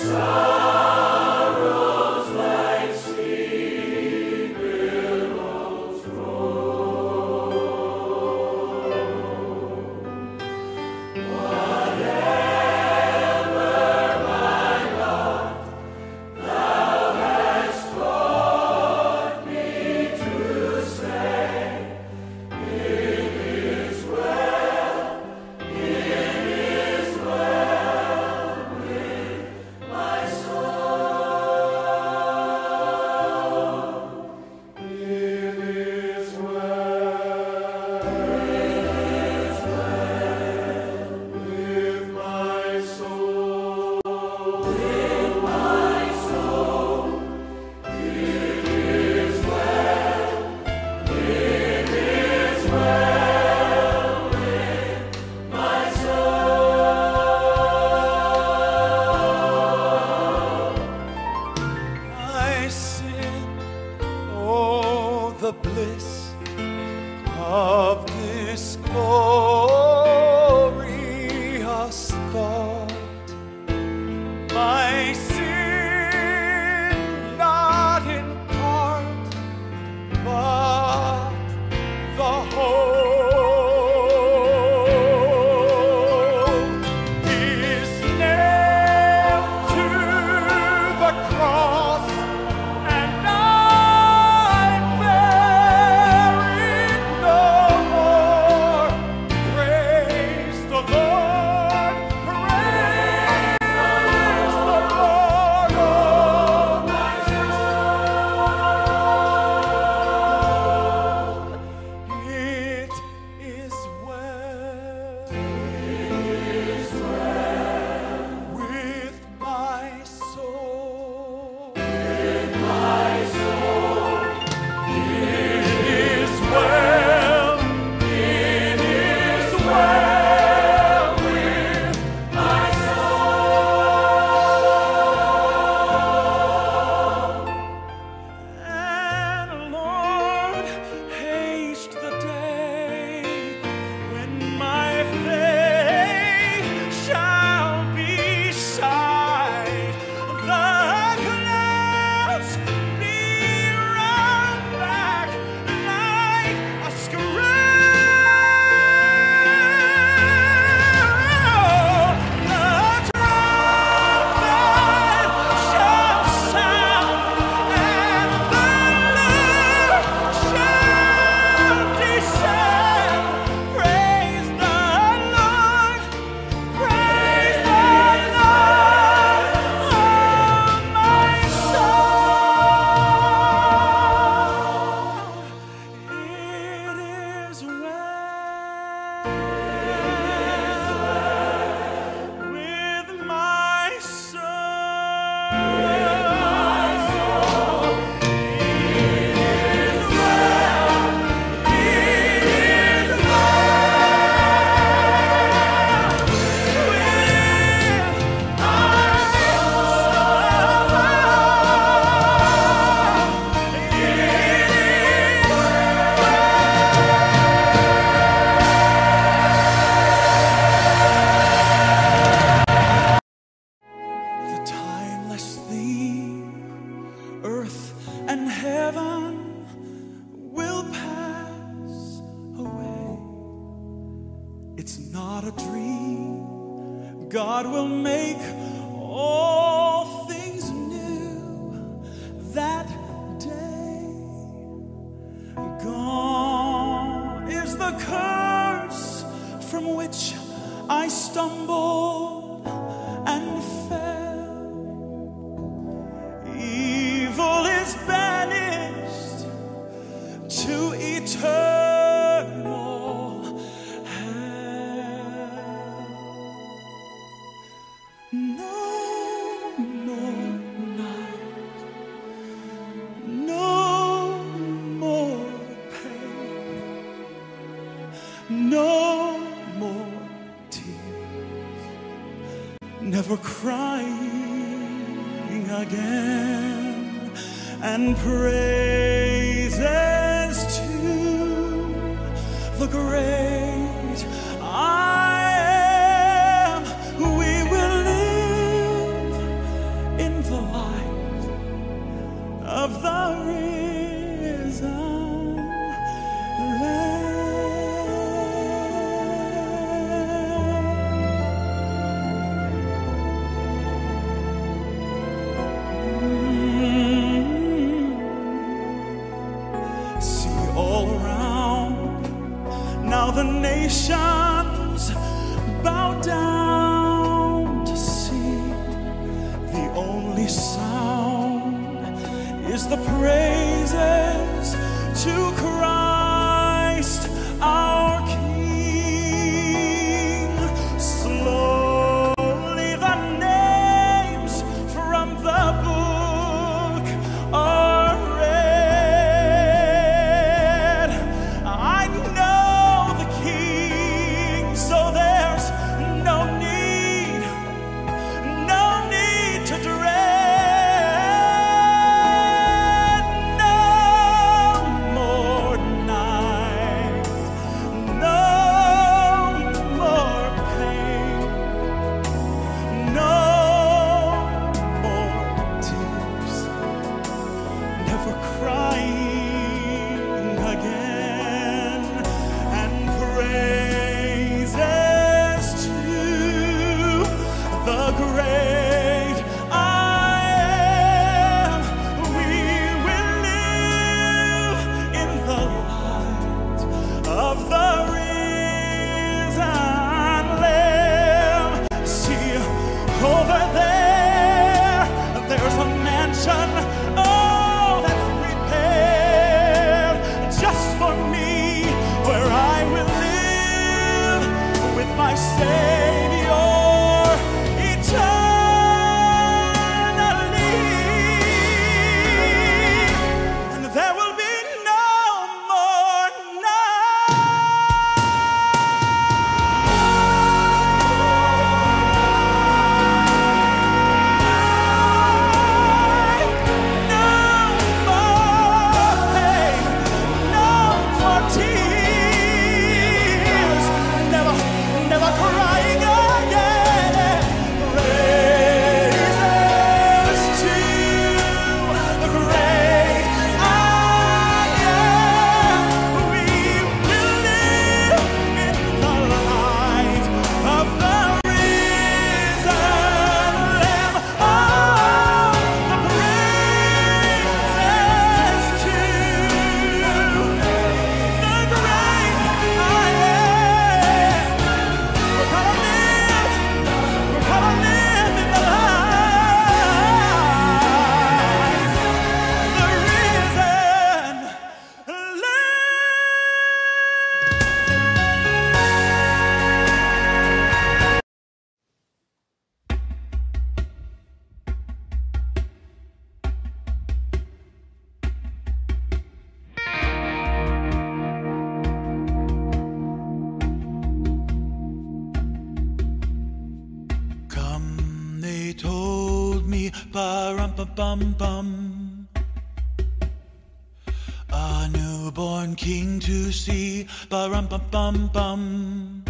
God will make all things new that day. Gone is the curse from which I stumbled and fell. Evil is banished to eternal hell. No more night, no more pain, no more tears, never crying again, and praises to the great I am. We will live nations bow down to see. The only sound is the praises to Christ our King. Slowly the names from the book are read. I know the King, so there's no need to dread. No more night, no more pain, no more tears, never crying again. And praises to the great I am. We will live in the light of the risen Lamb. See, over there, there's a mansion, oh, that's prepared just for me, where I will live with my Savior eternally. And there will be no more night, no more pain, no more tears, never crying again. Praises to the great I am. We will live in the light of the risen Lamb. Oh, the praises to the great I am. We're gonna live in the light, the risen Come, they told me, ba-rum-pa-bum-bum, a newborn king to see, ba-rum-pa-bum-bum.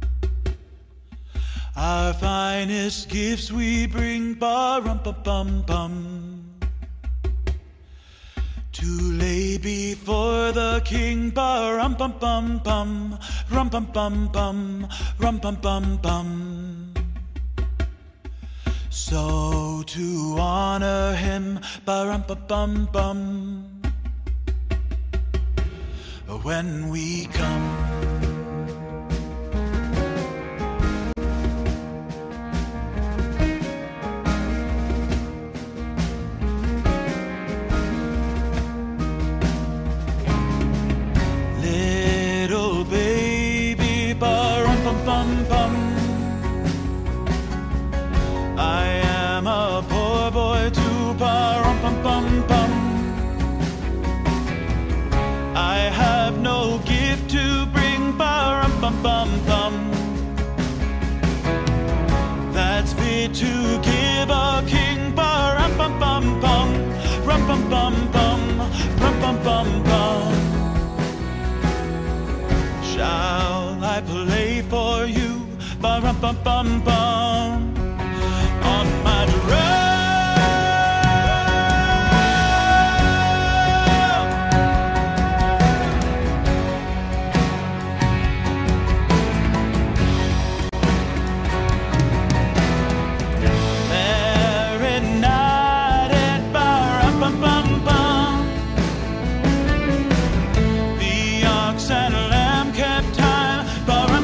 Our finest gifts we bring, ba-rum-pa-bum-bum, to lay before the king, ba-rum-pum-pum-pum, rum-pum-pum-pum, rum-pum-pum-pum. So to honor him, ba-rum-pa-bum-bum, when we come. Little baby, ba-rum-pum-pum-pum, I am a poor boy too, ba-rum-pum-pum-pum. I have no gift to bring, ba-rum-pum-pum-pum, that's fit to give a king, ba-rum-pum-pum-pum, rum-pum-pum-pum, rum-pum-pum-pum. Shall I play for you, ba-rum-pum-pum-pum, on my drum? The ox and lamb kept time,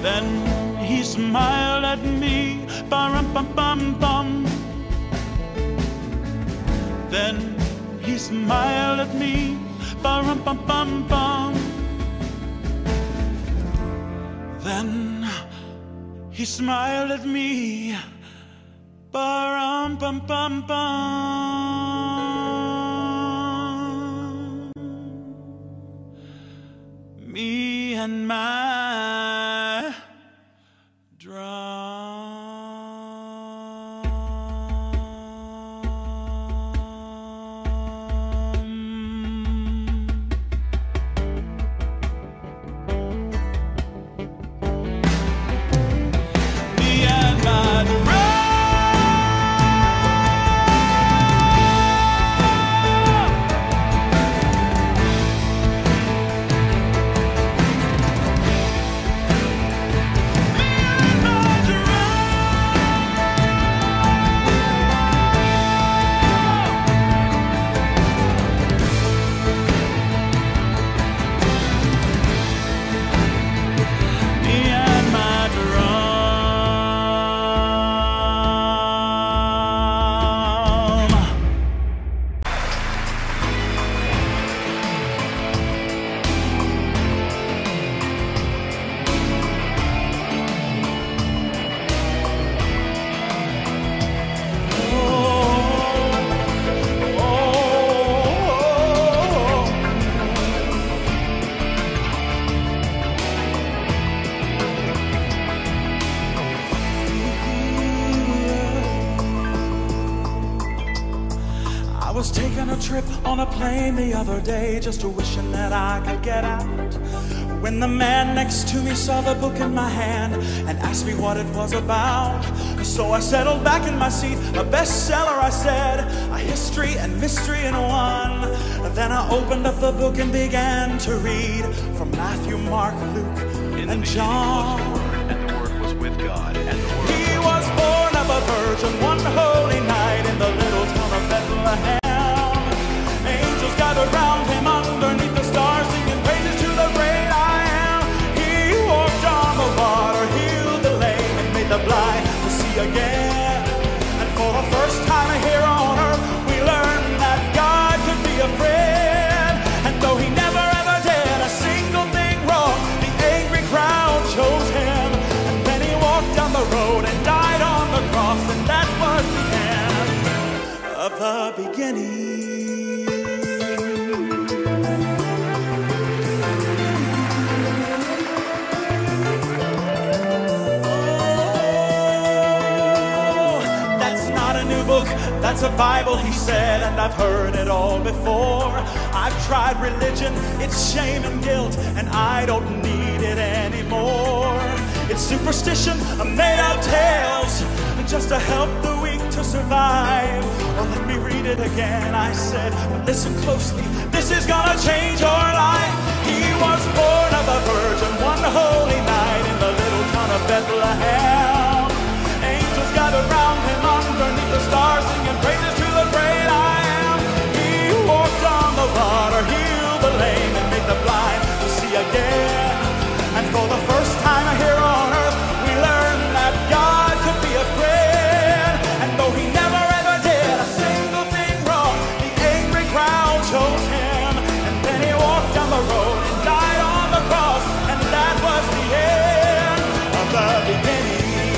Then he smiled at me, ba-rum-bum-bum-bum. Then he smiled at me, ba-rum-bum-bum-bum. Then he smiled at me, ba-rum-bum-bum-bum. Me and my drum. I was taking a trip on a plane the other day, just wishing that I could get out, when the man next to me saw the book in my hand and asked me what it was about. So I settled back in my seat, a bestseller, I said, a history and mystery in one. Then I opened up the book and began to read from Matthew, Mark, Luke, and John. And the Word was with God, and the Word He was born of a virgin one holy night in the little town of Bethlehem. Angels gathered round him underneath the stars, singing praises to the great I am. He walked on the water, healed the lame, and made the blind to see again. And for the first time here on earth, we learned that God could be a friend. And though he never ever did a single thing wrong, the angry crowd chose him. And then he walked down the road and died on the cross, and that was the end of the beginning. That's a Bible, he said, and I've heard it all before. I've tried religion, it's shame and guilt, and I don't need it anymore. It's superstition, made-up tales, just to help the weak to survive. Well, let me read it again, I said, but listen closely, this is gonna change your life. He was born of a virgin one holy night in the little town of Bethlehem. Angels gathered round him underneath the stars, singing praises to the great I am. He walked on the water, healed the lame, and made the blind to see again. And for the first time here on earth, we learned that God could be a friend. And though he never ever did a single thing wrong, the angry crowd chose him. And then he walked down the road and died on the cross, and that was the end of the beginning.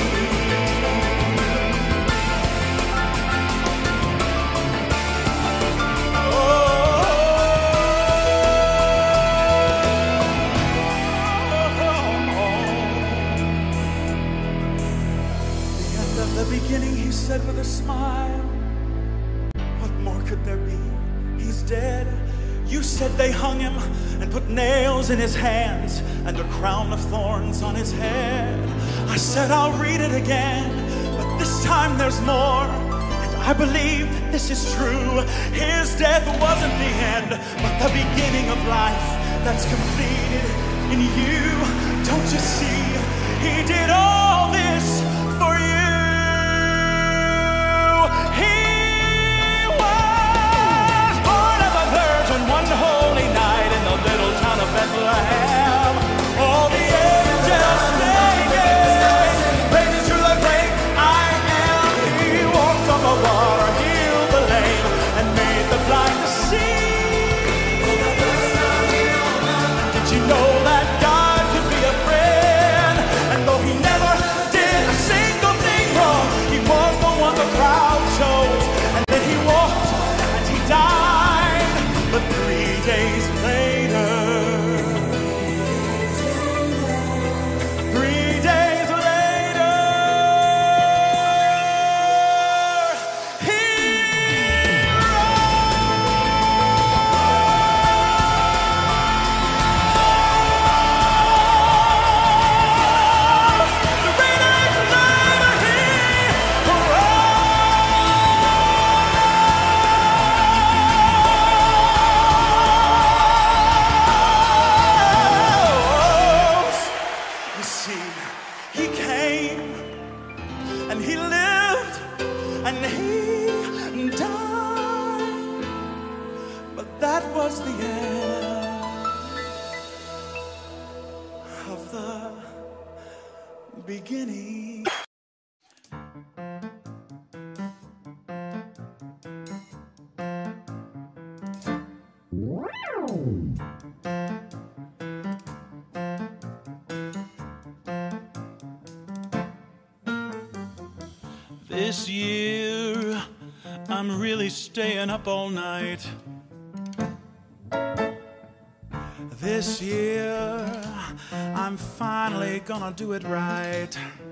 Beginning, he said with a smile, what more could there be? He's dead. You said they hung him and put nails in his hands and a crown of thorns on his head. I said I'll read it again, but this time there's more, and I believe that this is true. His death wasn't the end, but the beginning of life that's completed in you. Don't you see? He did all this for you. One holy night in the little town of Bethlehem, all the angels sang. see, he came and he lived and he died, but that was the end of the beginning. This year, I'm really staying up all night. This year, I'm finally gonna do it right.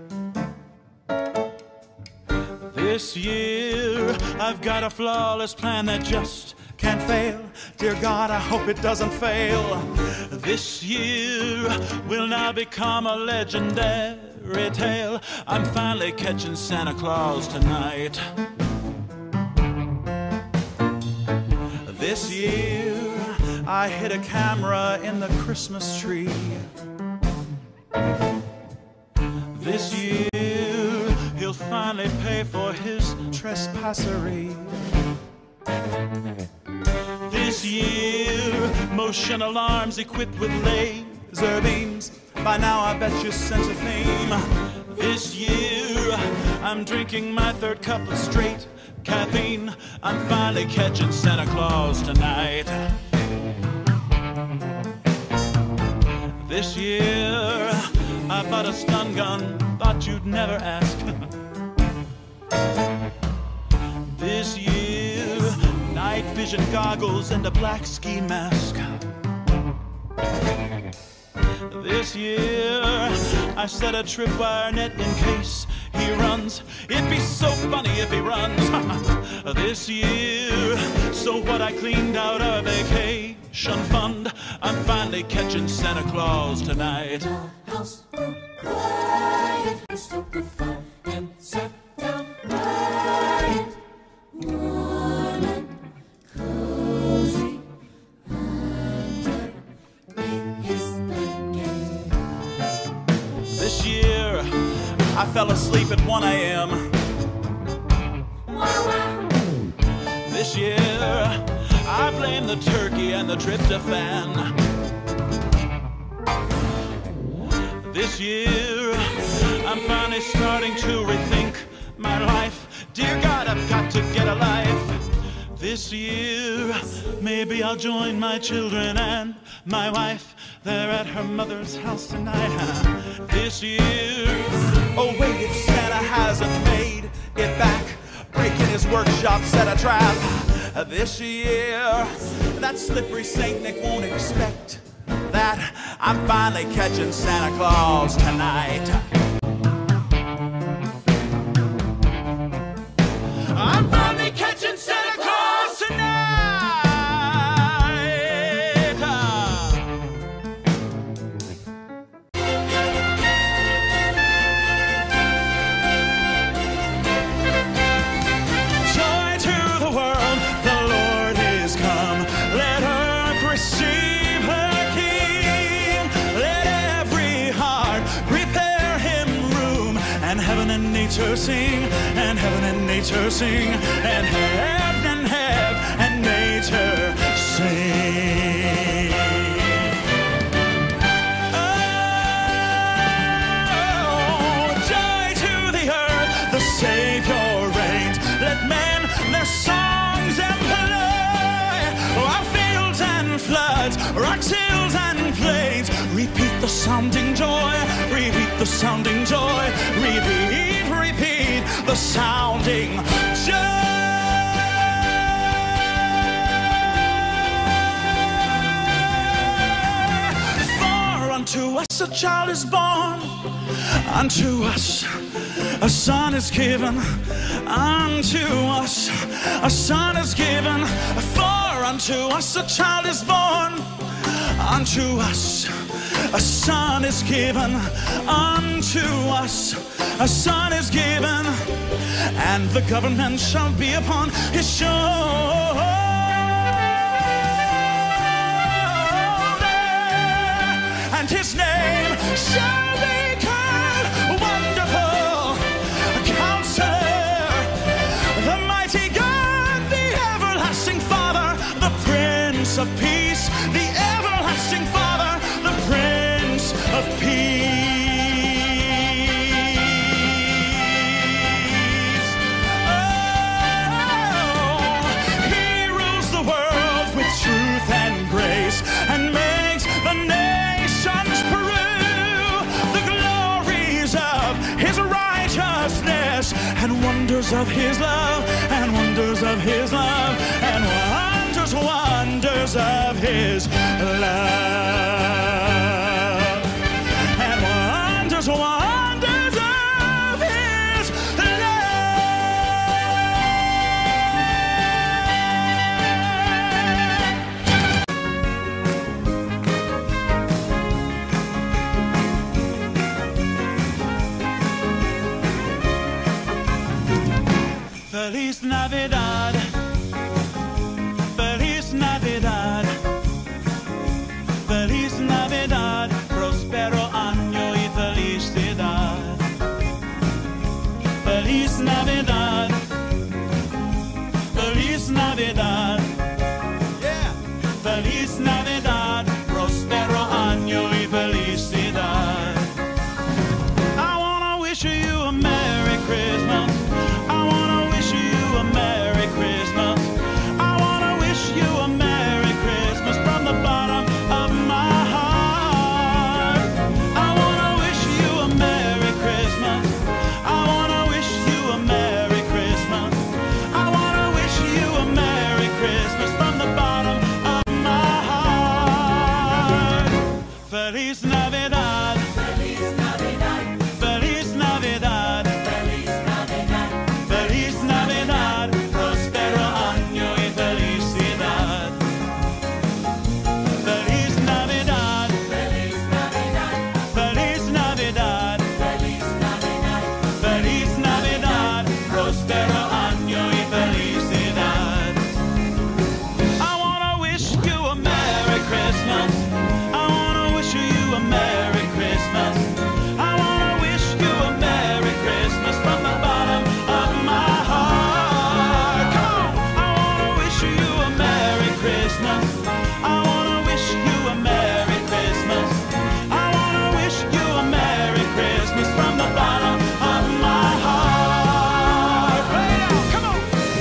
This year, I've got a flawless plan that just can't fail. Dear God, I hope it doesn't fail. This year will now become a legendary tale. I'm finally catching Santa Claus tonight. This year, I hid a camera in the Christmas tree. This year, he'll finally pay for his trespassery. This year, motion alarms equipped with laser beams. By now I bet you sense a theme. This year, I'm drinking my third cup of straight caffeine. I'm finally catching Santa Claus tonight. This year, I bought a stun gun, thought you'd never ask. This year, night vision goggles and a black ski mask. This year, I set a tripwire net in case he runs. It'd be so funny if he runs. This year, so what I cleaned out our vacation fund. I'm finally catching Santa Claus tonight. The house grew quiet, we stoked the fire and sat down by it. Warm and cozy underneath his blanket. This year, I fell asleep at 1 a.m. This year, I blame the turkey and the tryptophan. This year, I'm finally starting to rethink my life. Dear God, I've got to get a life. This year, maybe I'll join my children and my wife. They're at her mother's house tonight. This year, oh wait, if Santa hasn't made it back, breaking his workshop set a trap. This year, that slippery Saint Nick won't expect that. I'm finally catching Santa Claus tonight. I'm finally catching Santa Claus tonight. Joy to the world, the Lord is come. Let earth receive her King. Let every heart prepare him room. And heaven and nature sing, and heaven and nature sing, and heaven and nature sing. Oh, joy to the earth, the Savior reigns. Let men their songs employ. Our fields and floods, rocks, hills and plains. Repeat the sounding joy, repeat the sounding joy, repeat, repeat the sounding joy. For unto us a child is born, unto us a son is given, unto us a son is given. For unto us a child is born, unto us a son is given, unto us a son is given, and the government shall be upon his shoulder, and his name shall be of Peace, the everlasting Father, the Prince of Peace. Oh, he rules the world with truth and grace and makes the nations peruse the glories of his righteousness and wonders of his love and wonders of his love and wonders of his love and wonders of his love. Feliz Navidad, Feliz Navidad, Feliz Navidad, prospero año y felicidad. Feliz Navidad, Feliz Navidad, yeah. Feliz Navidad, prospero año y felicidad. I wanna wish you a Merry Christmas. I wanna wish you a Merry Christmas. I wanna wish you a Merry Christmas from the bottom of my heart. I wanna wish you a Merry Christmas. I wanna wish you a Merry Christmas. I wanna wish you a Merry Christmas from the bottom of my heart. Feliz Navidad. Feliz Navidad. Feliz Navidad. Feliz Navidad, prospero año y felicidad. Feliz Navidad, Feliz Navidad, Feliz Navidad, Feliz Navidad, Feliz Navidad, prospero año y felicidad. I wanna wish you a Merry Christmas. I wanna wish you a Merry Christmas. I wanna wish you a Merry Christmas from the bottom of my heart. Come on! I wanna wish you a Merry Christmas. I wanna wish you a Merry Christmas. I wanna wish you a Merry Christmas from the bottom of my heart. Play it out, come on!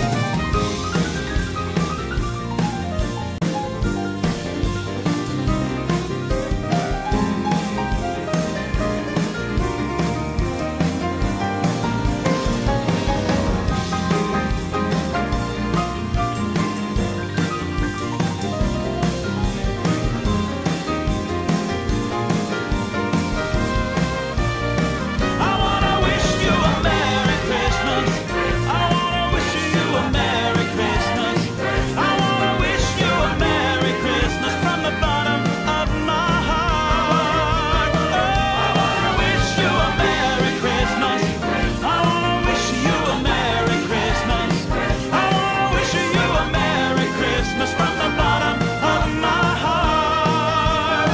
I wanna wish you a Merry Christmas. I wanna wish you a Merry Christmas. I wanna wish you a Merry Christmas from the bottom of my heart. Oh, I wanna wish you a Merry Christmas. I wanna wish you a Merry Christmas. I wanna wish you a Merry Christmas from the bottom of my heart.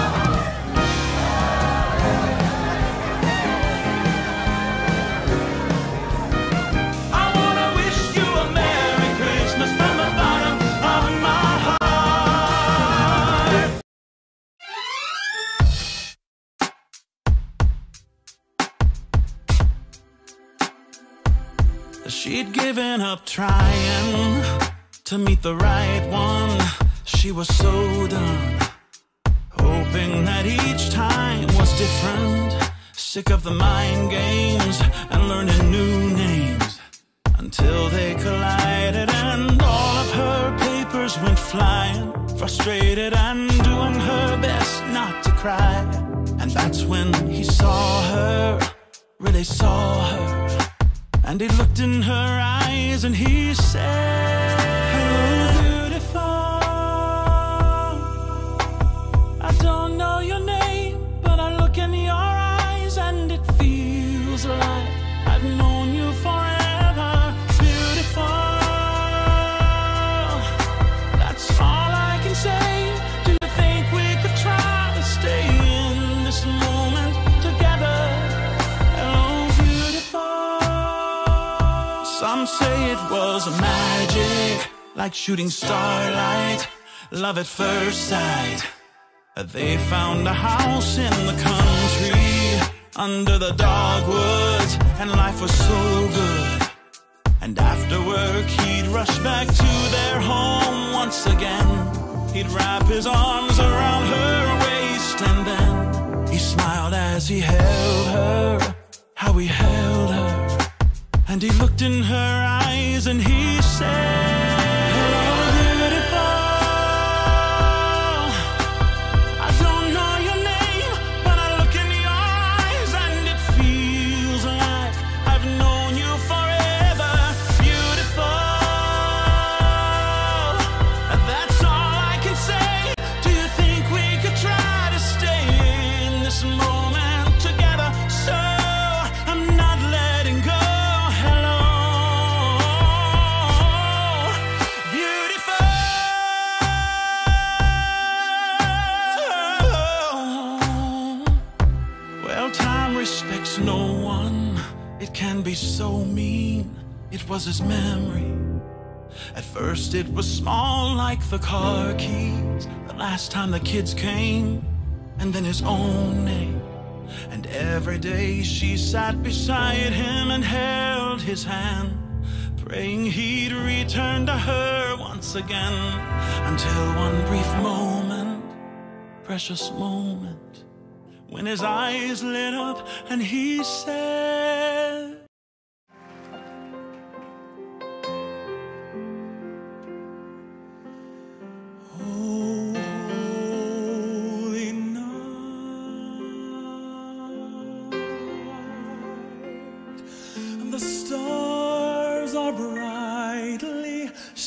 I wanna wish you a Merry Christmas from the bottom of my heart. She'd given up trying to meet the right one. She was so done, hoping that each time was different. Sick of the mind games and learning new names until they collided and all of her papers went flying. Frustrated and doing her best not to cry. And that's when he saw her, really saw her. And he looked in her eyes and he said, "Hello, beautiful. I don't know your name, but I look in your eyes and it feels like I've known you forever. Beautiful. That's all I can say. Do you think we could try to stay in this moment together? Hello, beautiful." Some say it was magic, like shooting starlight, love at first sight. They found a house in the country under the dogwoods, and life was so good. And after work he'd rush back to their home once again. He'd wrap his arms around her waist, and then he smiled as he held her, how he held her. And he looked in her eyes and he said, "Hello, beautiful. I don't know your name, but I look in your eyes and it feels like I've known you forever. Beautiful. And that's all I can say. Do you think we could try to stay in this moment together? So I'm not letting go. Hello, beautiful." Well, time respects no one. It can be so mean. It was his memory. At first it was small, like the car keys the last time the kids came, and then his own name. And every day she sat beside him and held his hand, praying he'd return to her once again. Until one brief moment, precious moment, when his eyes lit up and he said, "Holy night, and the stars are brightly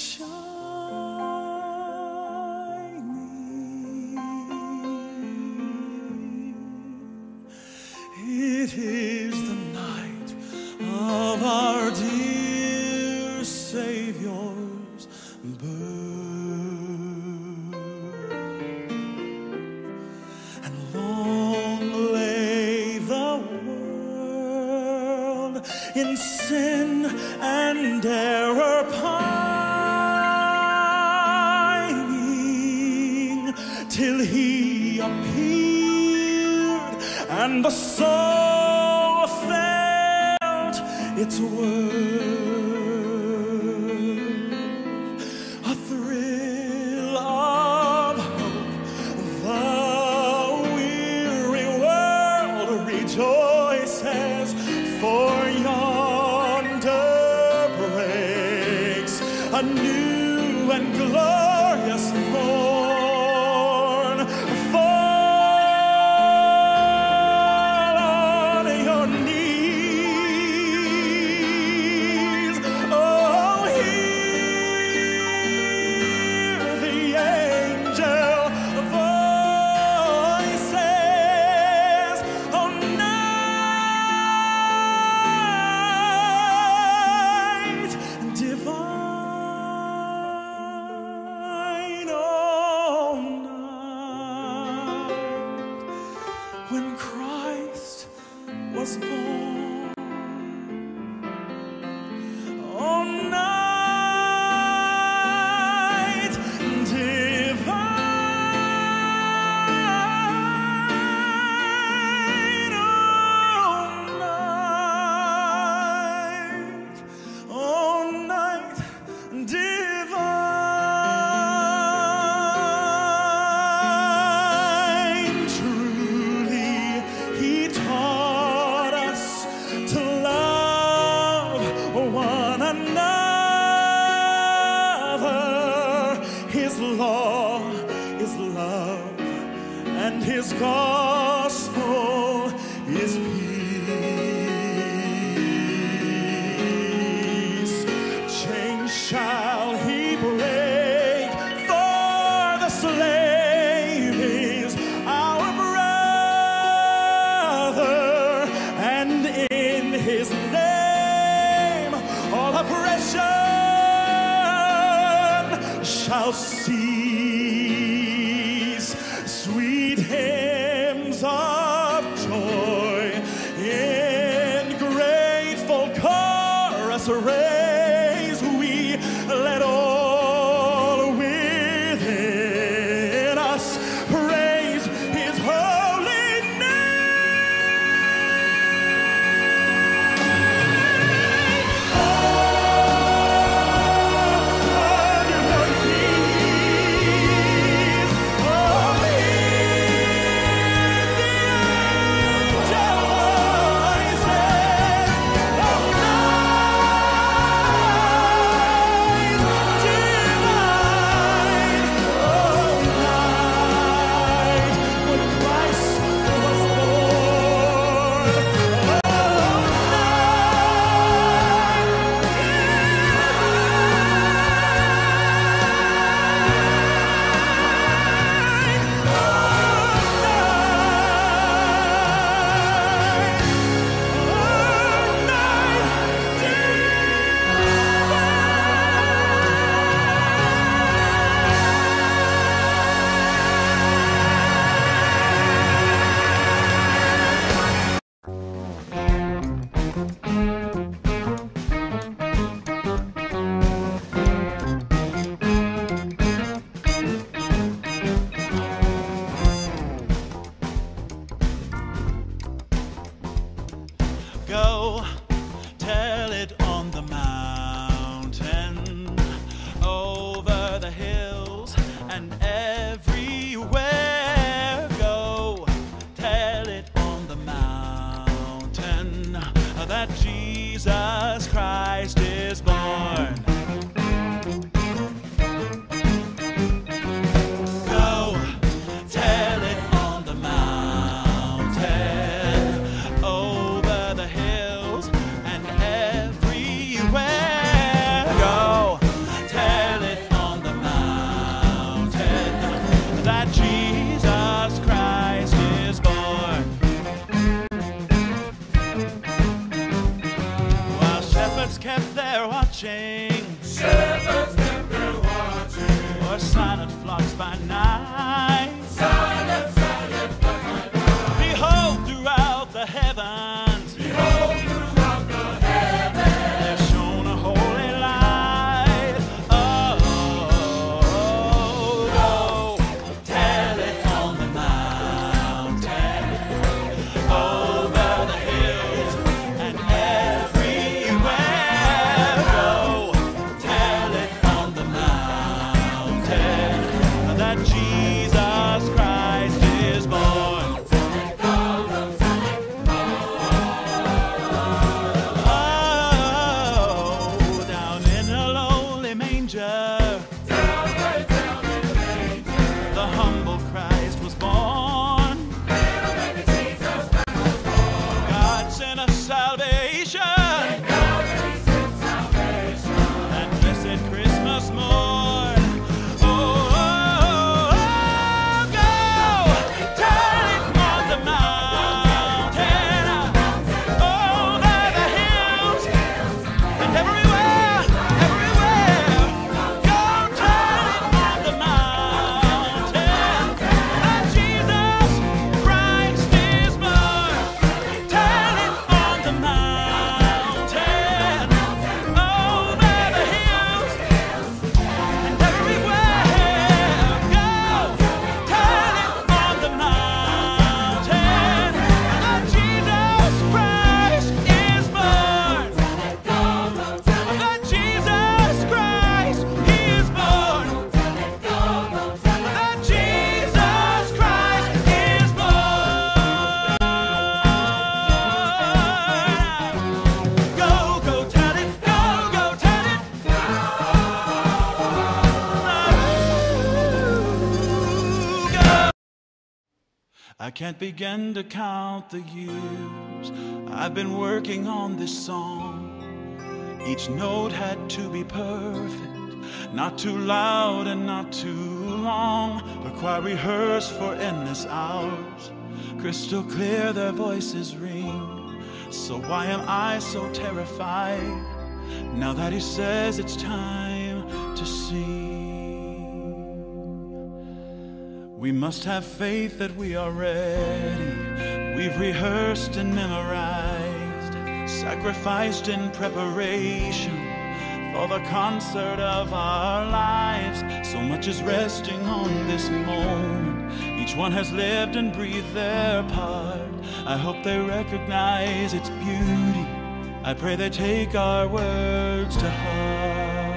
shining. It is the night of our dear Savior's birth, and long lay the world in sin and error pining, till he appeared and the soul felt its worth. A thrill of hope, the weary world rejoices, for yonder breaks a new and glorious morn. Fall on your knees, oh, hear the angel voices. Oh, night divine, oh, night when Christ was born. Oh, night divine, oh, night divine. Truly, he taught us to love one another. His law is love, and his gospel is peace. Chains shall he break, for the slave is our brother, and in his name all oppression shall cease. Sweet hymns of joy in grateful chorus raise we, let all within Go tell it on the mountain, over the hills and everywhere. Go tell it on the mountain that Jesus Christ is born. Go tell it on the mountain, over the hills and everywhere. Go tell it on the mountain that Jesus Christ is born. While shepherds kept there watching, or silent flocks by night, behold throughout the heavens, there shone a holy light. Oh, tell it on the mountain, over the hills and everywhere. Go tell it on the mountain that Jesus Christ is born. Oh, down in a lowly manger, the humble Christ was born. God sent us salvation, that blessed Christmas morn. Oh, go tell it on the mountain, over the hills and everywhere, everywhere. Go tell it on the mountain that Jesus Christ is born. Tell it on the mountain, over the hills and everywhere. Go tell it on the mountain that Jesus Christ is born. That Jesus Christ is born. That Jesus Christ is born. Go tell it. Go tell it. Go. I can't begin to count the years I've been working on this song. Each note had to be perfect, not too loud and not too long. The choir rehearsed for endless hours, crystal clear their voices ring. So why am I so terrified now that he says it's time to sing? We must have faith that we are ready. We've rehearsed and memorized, sacrificed in preparation for the concert of our lives. So much is resting on this moment. Each one has lived and breathed their part. I hope they recognize its beauty. I pray they take our words to heart.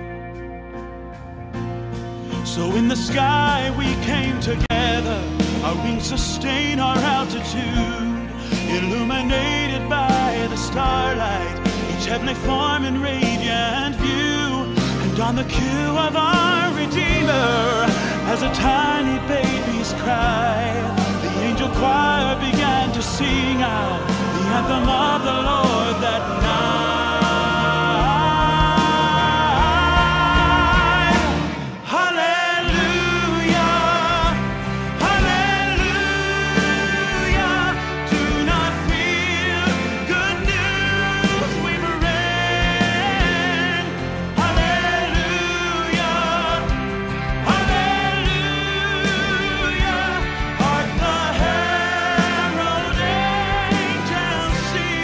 So in the sky we came together, our wings sustain our altitude, illuminated by the starlight, each heavenly form in radiant view. And on the cue of our Redeemer, as a tiny baby's cry, the angel choir began to sing out the anthem of the Lord that night. See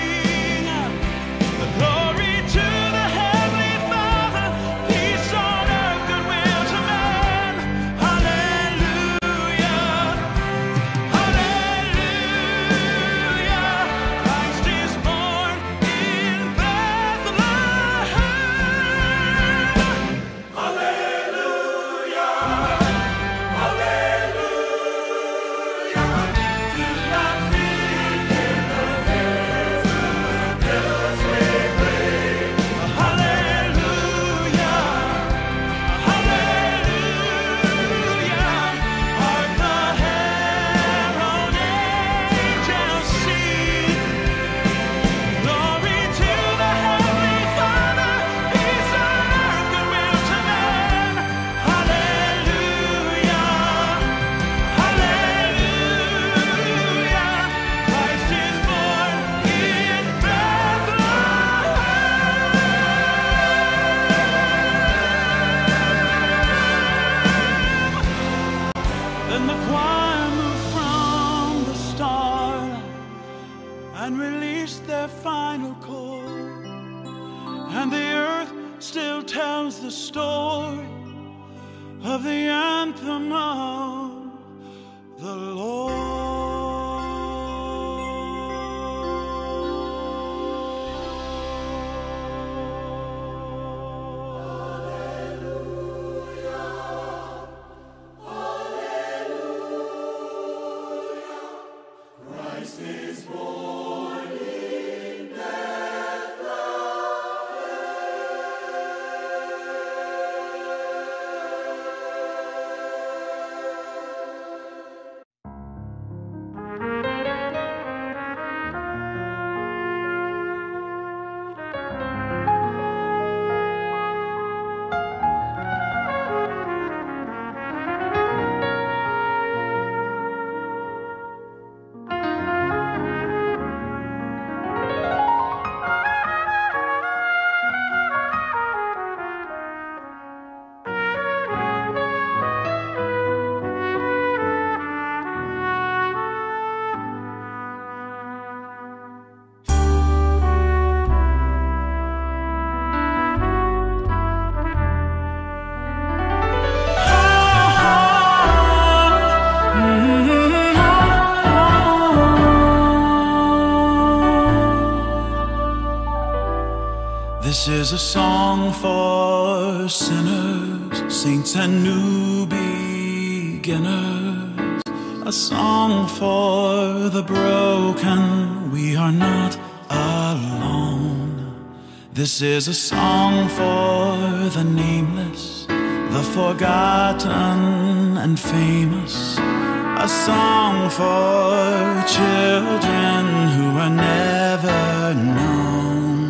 released their final chord, and the earth still tells the story of the anthem of the Lord. This is a song for sinners, saints and new beginners. A song for the broken, we are not alone. This is a song for the nameless, the forgotten and famous. A song for children who are never known.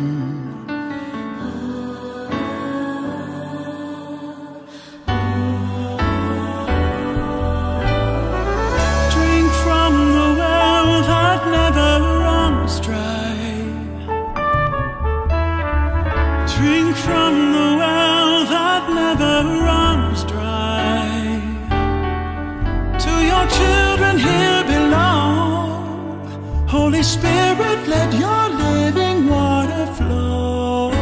Drink from the well that never runs dry. To your children here below, Holy Spirit, let your living water flow.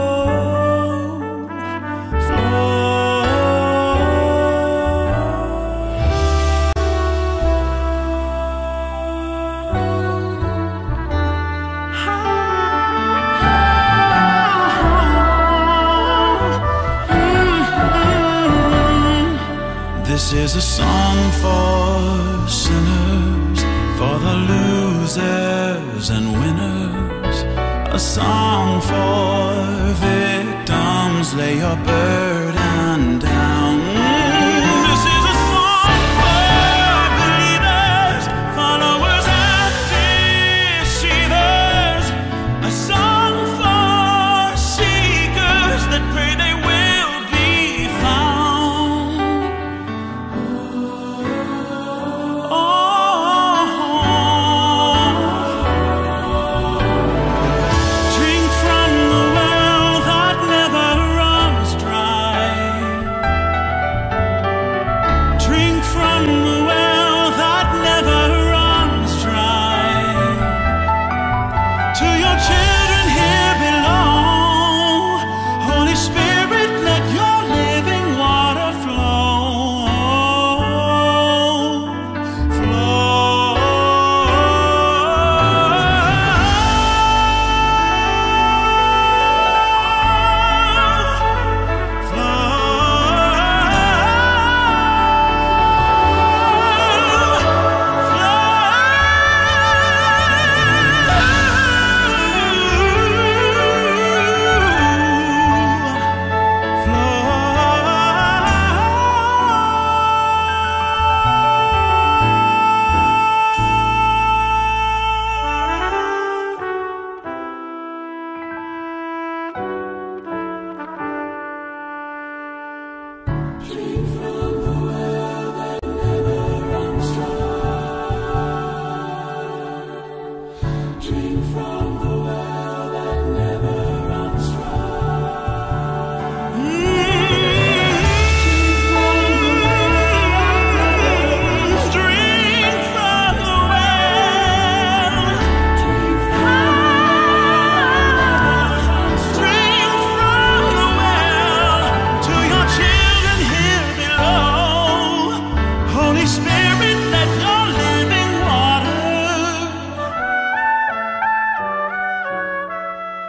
This is a song for sinners, for the losers and winners. A song for victims, lay your burden down. This is a song for believers, followers and deceivers. A song for seekers that pray they will be found.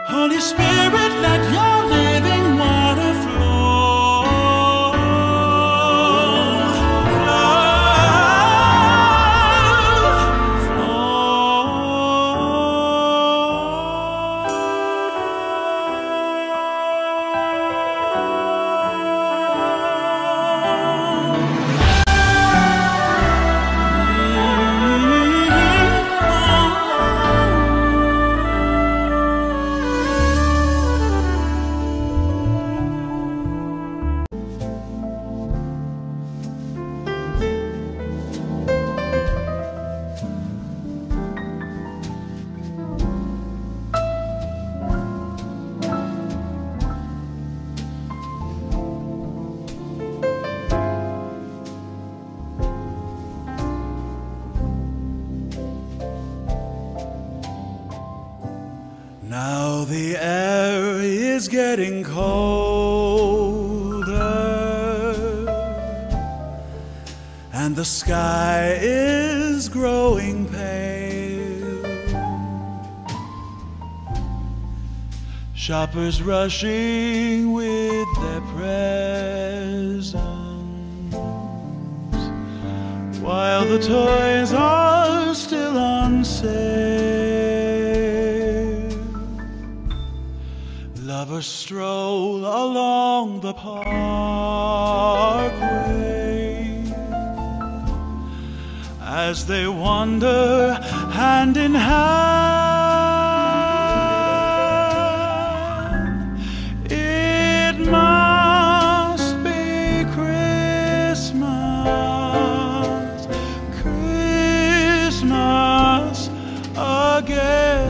Holy Spirit, let your living water flow, Now the air is getting colder, and the sky is growing pale. Shoppers rushing with their presents, while the toys are still on sale. Lovers stroll along the parkway as they wander hand in hand. It must be Christmas, Christmas again.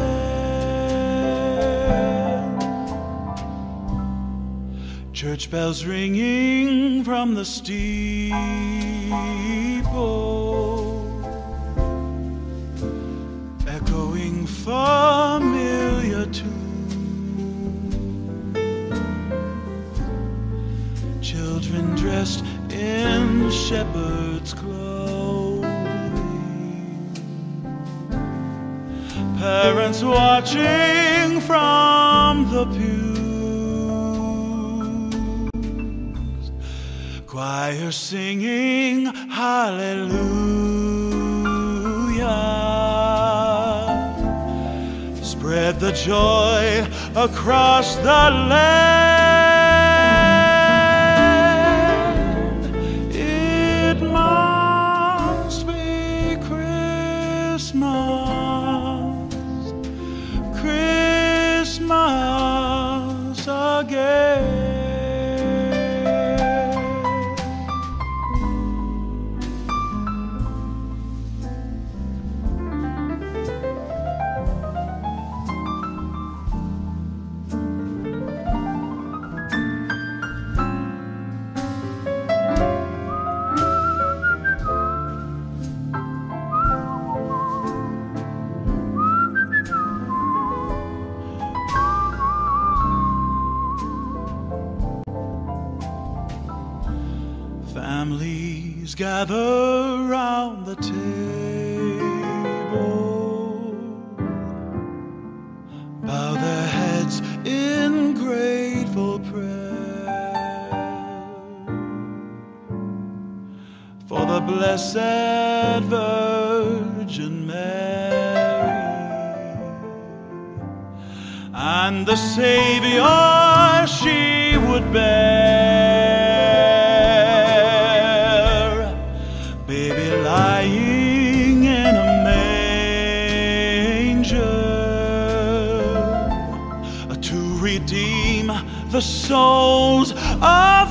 Church bells ringing from the steeple, echoing familiar tunes. Children dressed in shepherd's clothing, parents watching from the pews. Choir singing hallelujah. Spread the joy across the land. It must be Christmas, Christmas again. Families gather round the table, bow their heads in grateful prayer for the Blessed Virgin Mary and the Savior she would bear. Baby lying in a manger to redeem the souls of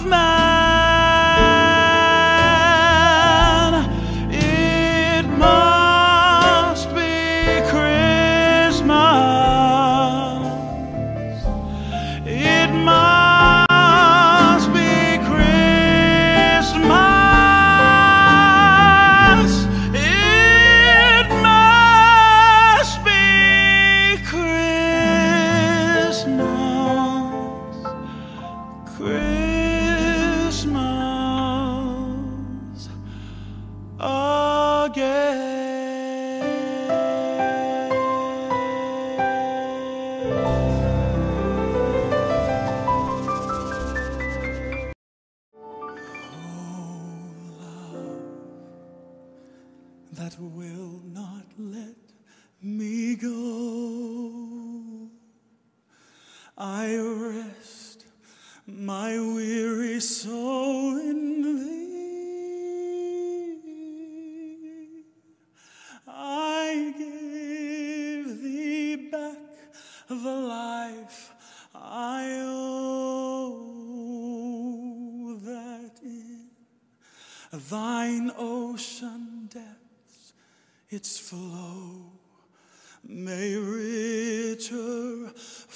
man. It must be Christmas. It must be Christmas. Christmas again. I rest my weary soul in thee. I give thee back the life I owe, that in thine ocean depths its flow may richer,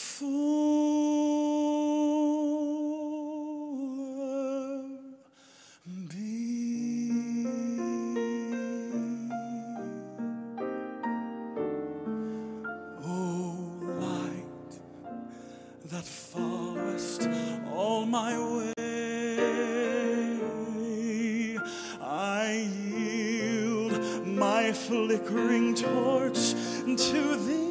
fuller be. O light that followest all my way, I yield my flickering torch to thee.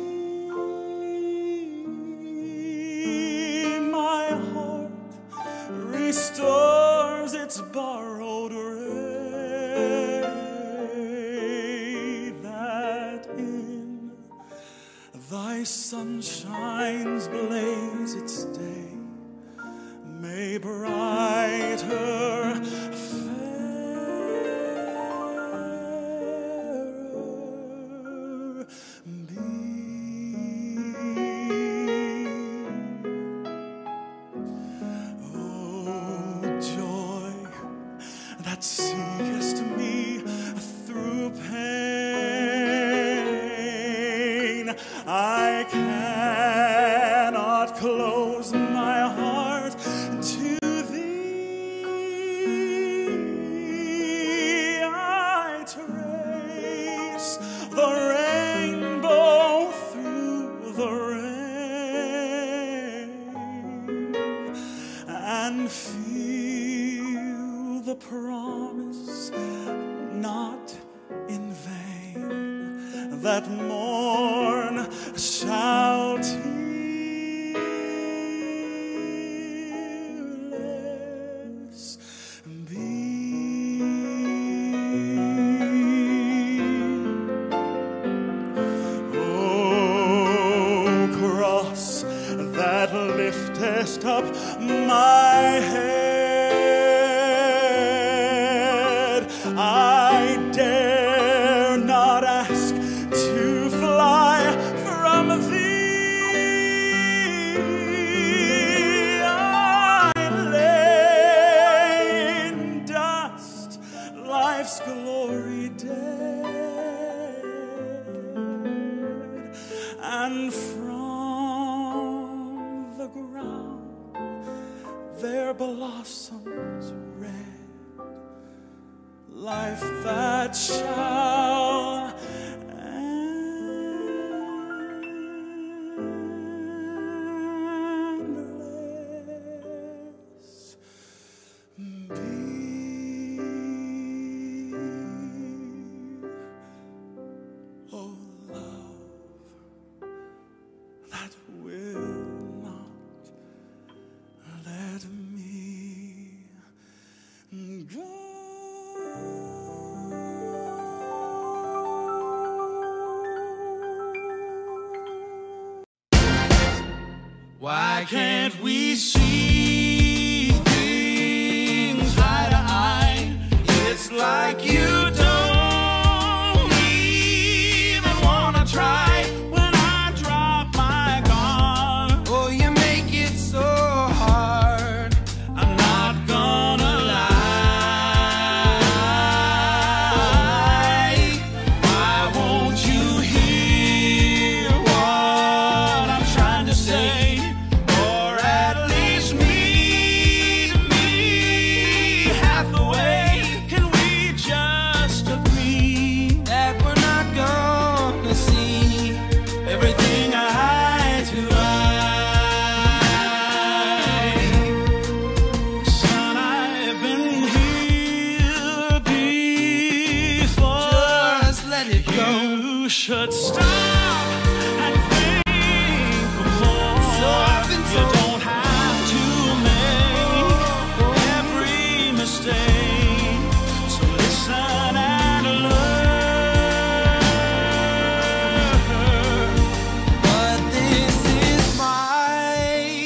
My heart restores its borrowed ray, that in thy sunshine's blaze its day may brighter, fairer be. Oh, joy that seekest me through pain, I cannot close my heart to thee. I trace the rainbow through the rain and feel the promise not in vain that morn shall tearless be. O cross that liftest up my head, I dare not ask to fly from thee. I lay in dust life's glory dead, and from the ground there blossoms red life that shall endless be. Oh, love that will not let me go. Why can't we see things eye to eye? It's like you don't even wanna try when I drop my guard. Oh, you make it so hard. I'm not gonna lie. Why won't you hear what I'm trying to say? Or at least meet me halfway. Can we just agree that we're not gonna see everything eye to eye? Son, I've been here before. Just let it go. You should stop and think more. So I've been told. You don't have to make every mistake. So listen and learn. But this is my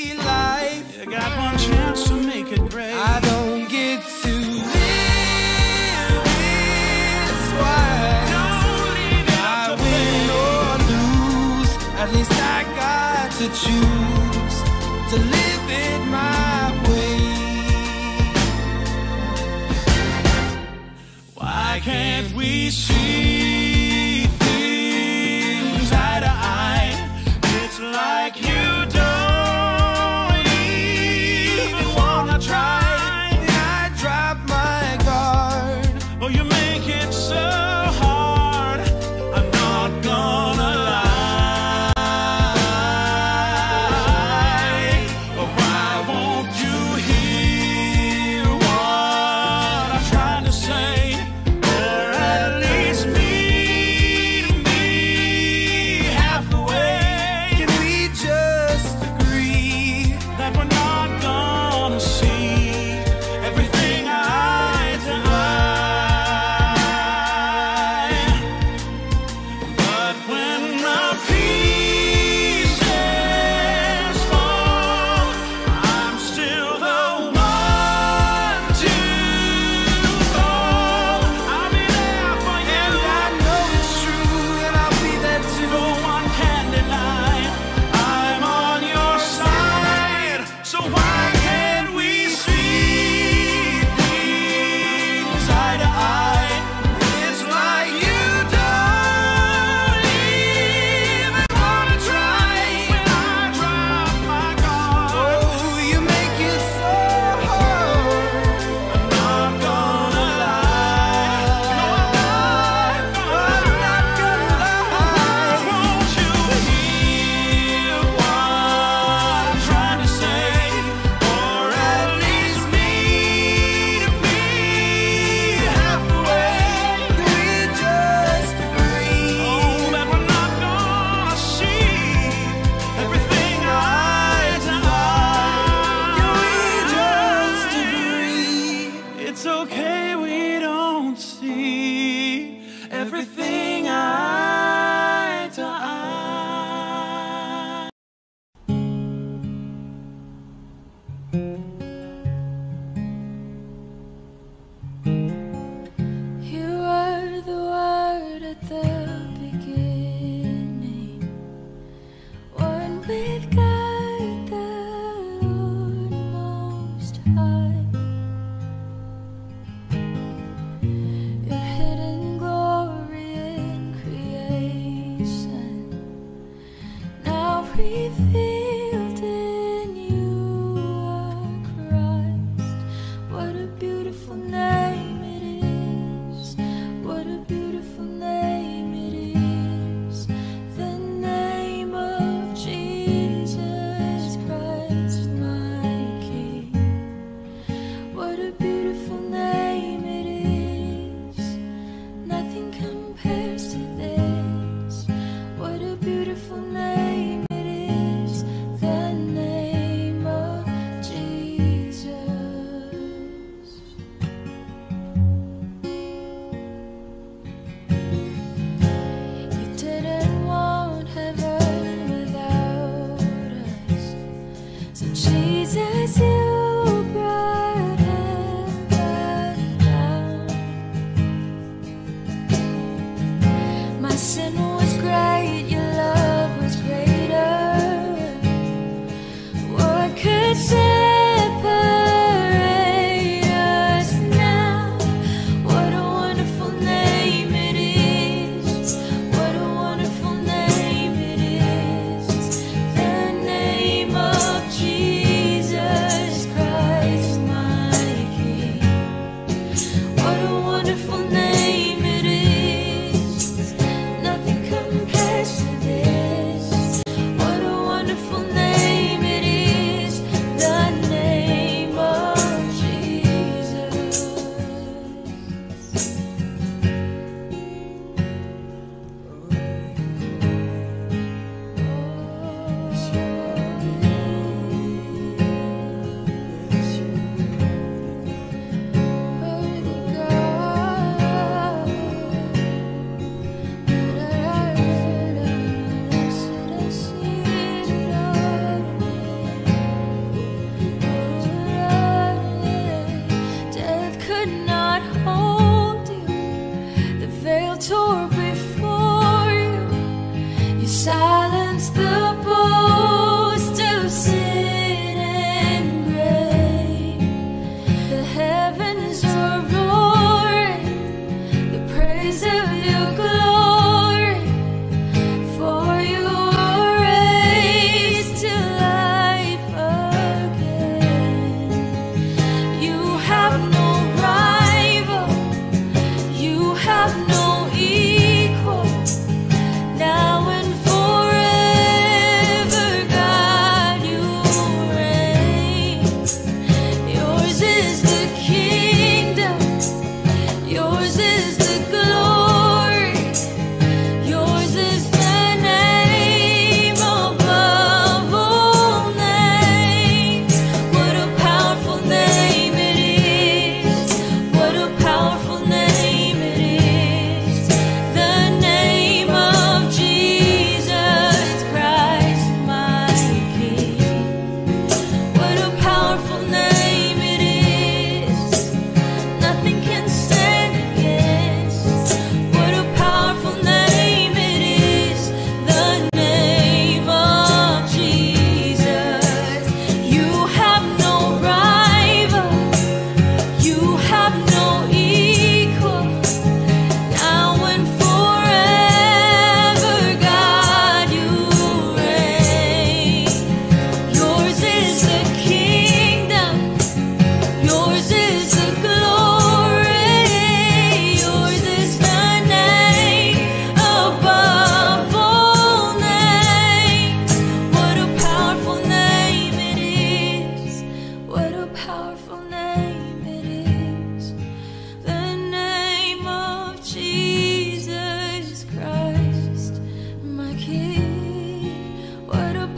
to choose to live it my way. Why can't we see things eye to eye? It's like you don't even wanna try. I drop my guard. Oh, you make it so hard. I'm not gonna lie. Oh, why won't you hear what I'm trying to say? Or at least meet me halfway. Can we just agree That we're not gonna see everything eye to eye. But when the pieces fall, I'm still the one to call. I'll be there for you. and I know it's true, and I'll be there too. No one can deny I'm on your side. So why can't we see things eye to eye? It's like you don't even wanna try. When I drop my guard, Oh, you make it so hard. I'm not gonna lie. No, I'm not gonna lie. Won't you hear what I'm trying to say? Or at least meet me halfway. Can we just agree Oh, that we're not gonna see everything eye to Can we just eye. agree? It's okay, we don't see everything eye to eye. You were the word at the beginning, one with God, the Lord Most High. Your hidden glory in creation, now revealed in you are Christ. What a beautiful name it is. What a beautiful name it is. The name of Jesus Christ, my King. What a beautiful name it is. Nothing compares to this. What a beautiful name it is. The name of Jesus. You didn't want heaven without us. So Jesus, you brought heaven down. My sin was great, your love was greater. What could separate us now? What a wonderful name it is. What a wonderful name it is. The name of Jesus Christ, my King. What a wonderful name it is. Nothing compares to this. What a wonderful name it is. The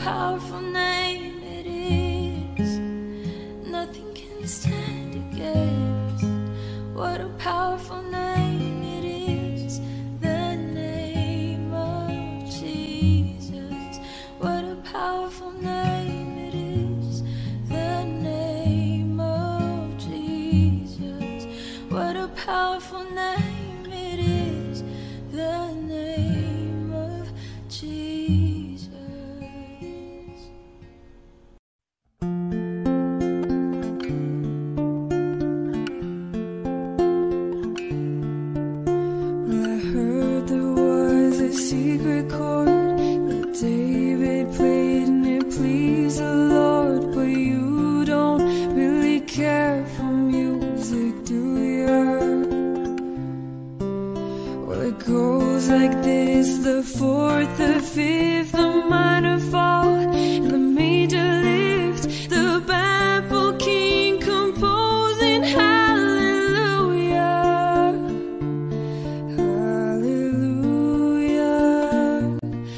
powerful name it is. Nothing can stand against. What a powerful name it is. The name of Jesus. What a powerful name it is. The name of Jesus. What a powerful name it is. The name of Jesus. I heard there was a secret chord that David played and it pleased the Lord, but you don't really care for music, do ya? Well, it goes like this: the fourth, the fifth, the minor fall, and the major lift, the baffled king composing hallelujah. Hallelujah,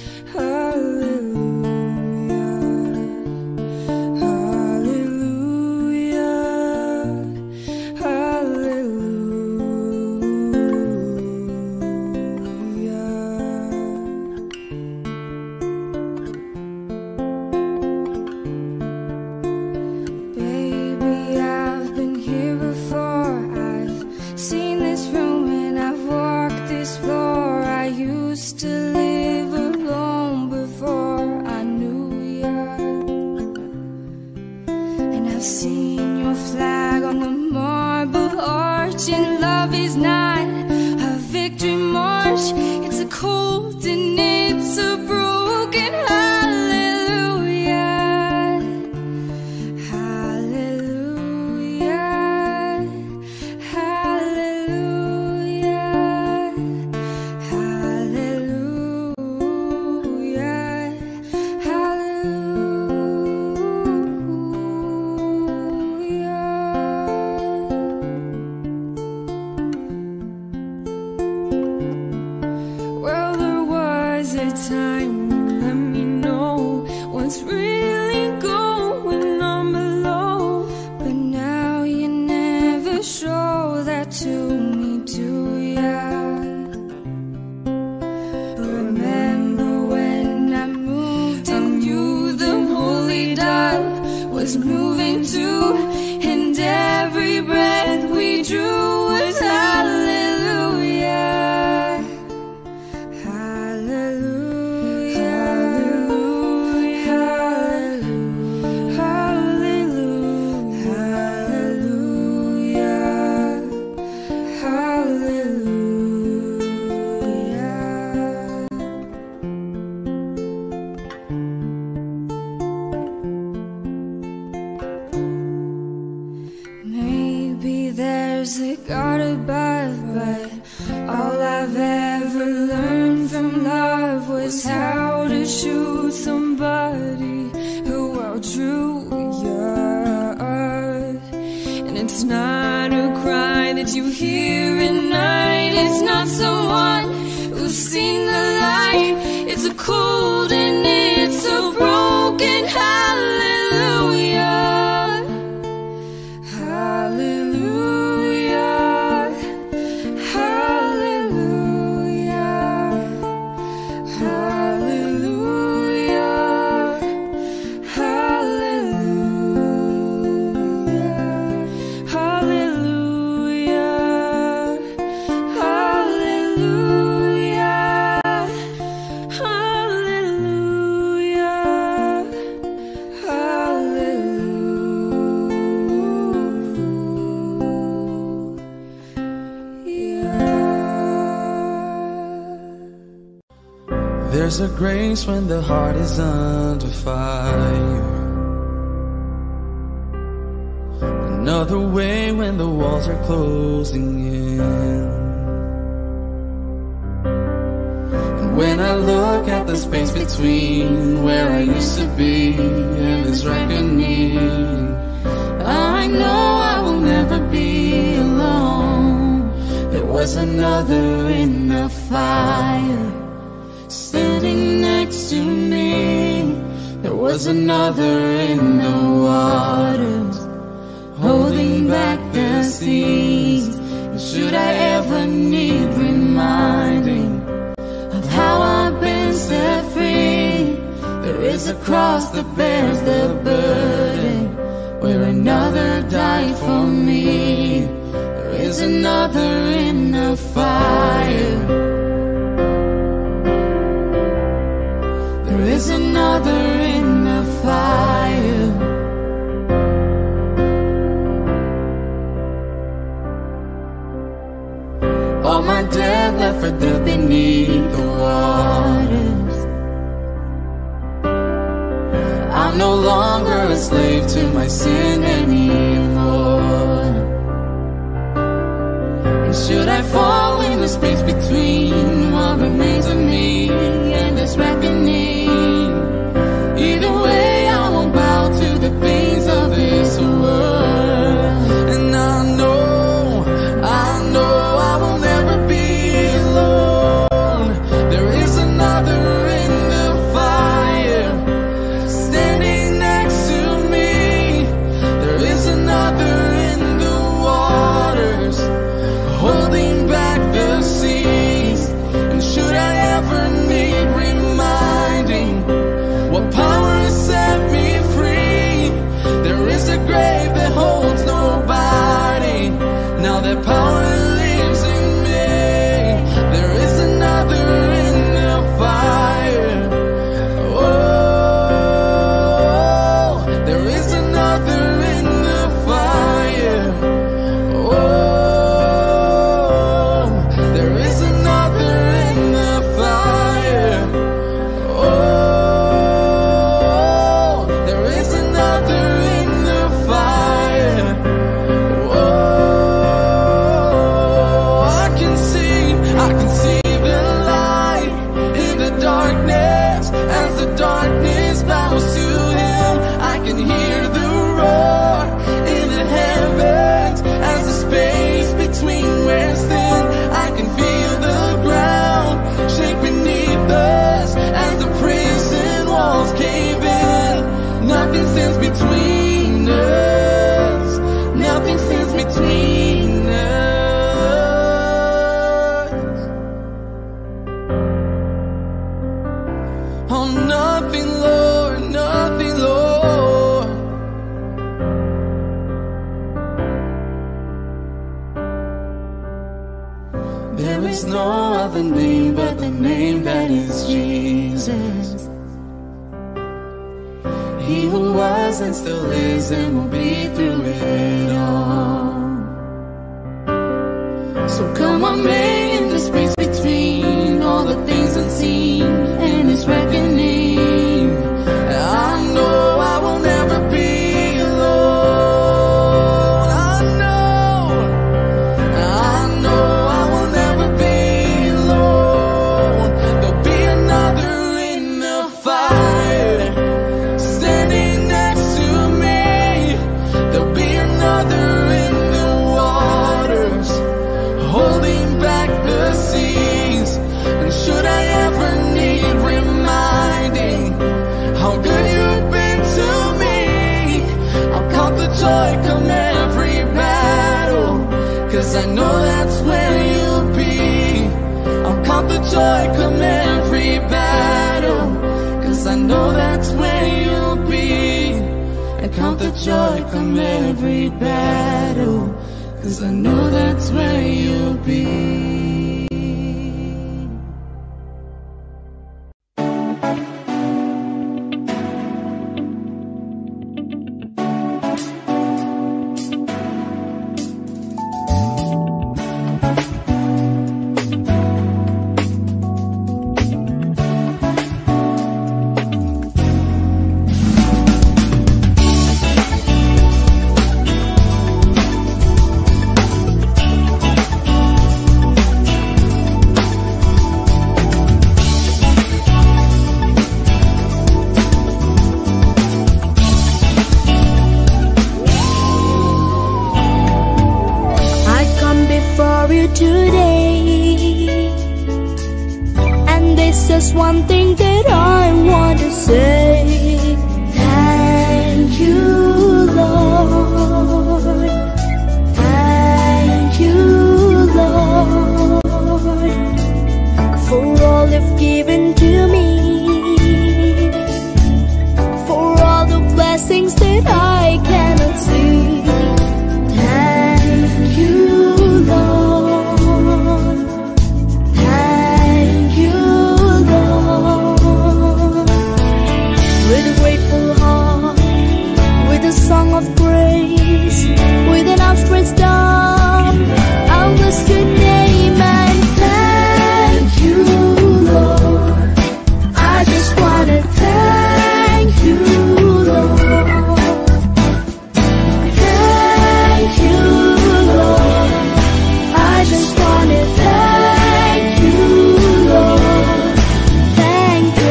hallelujah, hallelujah, hallelujah. Baby, I've been here before. I've seen this room and I've walked this floor. I used to live alone before I knew ya. And I've seen your flag on the marble arch. And love is not a victory march. It's a cold and it's a broken hallelujah. Hallelujah, hallelujah, hallelujah, hallelujah. Well, there was a time you let me know what's really going on below, but now you never show that to me, do ya? Remember when I moved and you, the holy dove, was moving too, and every breath we drew was hallelujah. Hallelujah, hallelujah, hallelujah, hallelujah. Maybe there's a God above, but all I've ever learned from love was how to shoot somebody who outdrew ya. And it's not a cry that you hear at night. It's not someone who's seen the light. It's a cold and it's a broken hallelujah. Hallelujah, hallelujah, hallelujah, hallelujah, There's a grace when the heart is under fire. Another way when the walls are closing in. And when I look at the space between where I used to be and this reckoning, I know I will never be alone. There was another in the fire sitting next to me. There was another in the waters, holding back the seas. And should I ever need reminding of how I've been set free, there is a cross that bears the burden, where another died for me. There is another in the fire. There is another in the fire. All my dead left for dead beneath the waters. I'm no longer a slave to my sin anymore. And should I fall in the space between what remains of me and this reckoning, either way I won't bow to the things of this world. And I know I will never be alone. There is another in the fire, standing next to me. There is another in the waters, holding back the seas. And should I ever need reminding what power has set me free, there is a grave that holds nobody. Now that power lives in me. There is another in the fire. Oh, there is another in the fire. Oh, there is another in the fire. Oh, there is another in the fire. Oh, I can see the light in the darkness as the darkness bows to him. I can hear the roar in the heavens as the space between wears thin. I can feel the ground shake beneath us as the prison walls cave in. Nothing stands between us. Nothing stands between us. Oh, nothing, Lord, nothing, Lord. There is no other name but the name that is Jesus. He who was and still is and will be through it all. So come on, man, in the space between all the things unseen and his reckoning. I know I will never be alone. I know I will never be alone. There'll be another in the fire, standing next to me. There'll be another in the waters, holding back the seas. And should I ever need reminding how good you've been to me, I'll count the joy come every battle, 'cause I know that's where you'll be. I'll count the joy come every battle, 'cause I know that's where you'll be. I count the joy come every battle, 'cause I know that's where you'll be. today. And this is one thing that I want to say. blessings that I cannot see. Thank you, Lord. Thank you, Lord. With a grateful heart, with a song of praise, with an outstretched arm, I'll bless your name and thank you, Lord. I just wanna thank you, Lord. Thank you, Lord. I just wanna thank you, Lord. Thank you,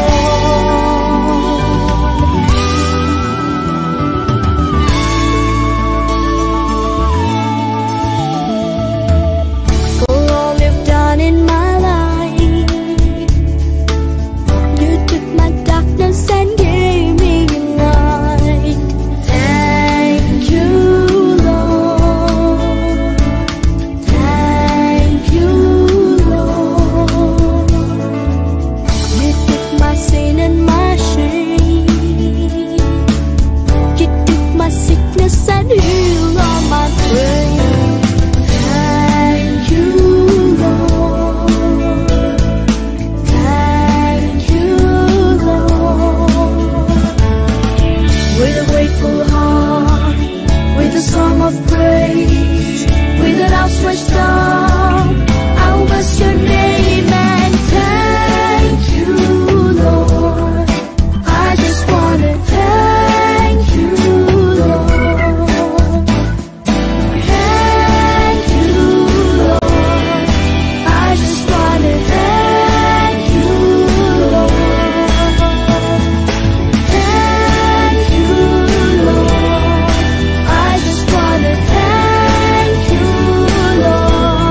Lord. For all you've done in my life, you took my darkness and gave me light. Thank you, Lord. Thank you, Lord. You took my sin and my shame. You took my sickness and healed all my pain. Thank you, Lord. Thank you, Lord. With a grateful heart, with a song of praise, with an outstretched arm, I'll bless your name and thank you, Lord. I just wanna thank you, Lord. Thank you, Lord. I just wanna thank you, Lord. Thank you, Lord. I just wanna thank you, Lord.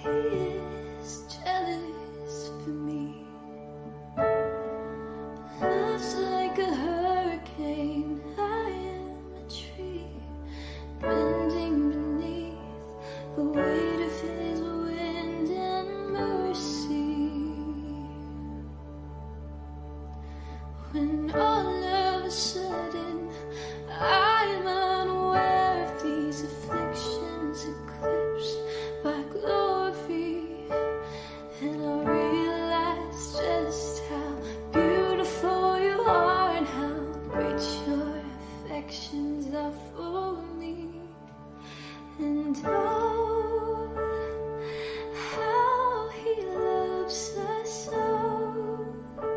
is jealous for me. Love's like a hurricane. I am a tree bending beneath the weight of his wind and mercy. When all of a sudden I am unaware of these afflictions eclipsed by glory, and I realize just how beautiful you are and how great your affections are for me. And oh, how he loves us all.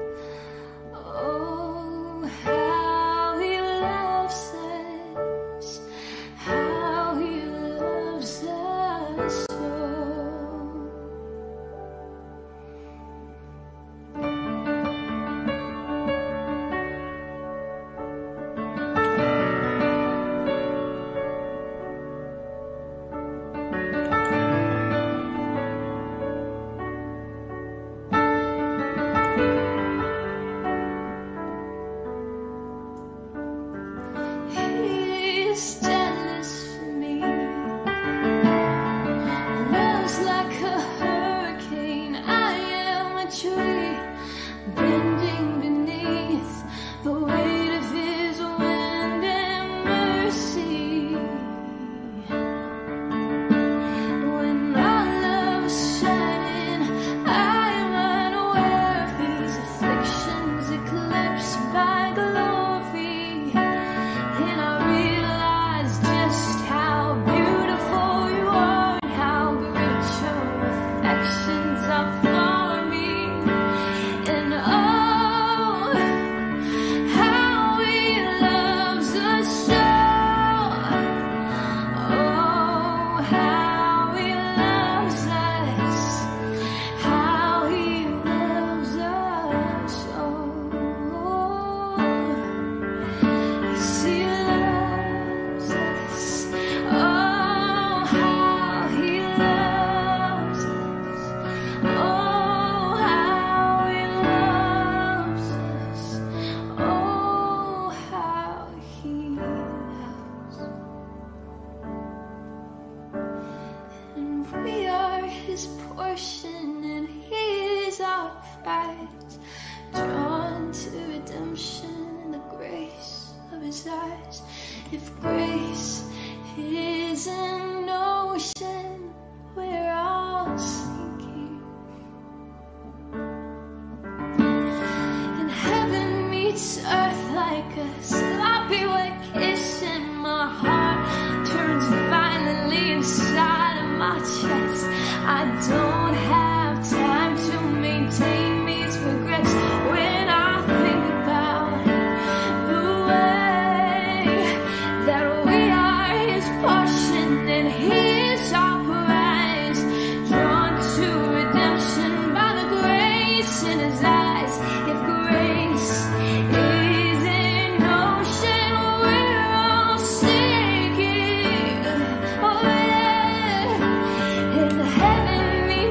Oh, how he loves us, how he loves us all. He is jealous for me. Love's like a hurricane. I am a tree bending beneath the weight of his wind and mercy. When all of a sudden I am unaware of these afflictions eclipsed by glory, and I realize just how beautiful you are and how great your affections are for me. And oh, how he loves us all. Oh, how he loves us, how he loves us all. Yes, he loves us. Oh, how he loves us. Oh, how he loves us. Oh, how he loves. And we are his portion, and he is our prize, drawn to redemption in the grace of his eyes. If grace is an ocean, we're all sinking. And heaven meets earth like a sloppy wet kiss, and my heart turns violently inside of my chest. I don't have time to maintain these regrets when I think about the way that we are his portion and he is our prize, drawn to redemption by the grace in his eyes. If grace is an ocean, we're all sinking. Oh yeah. And heaven meets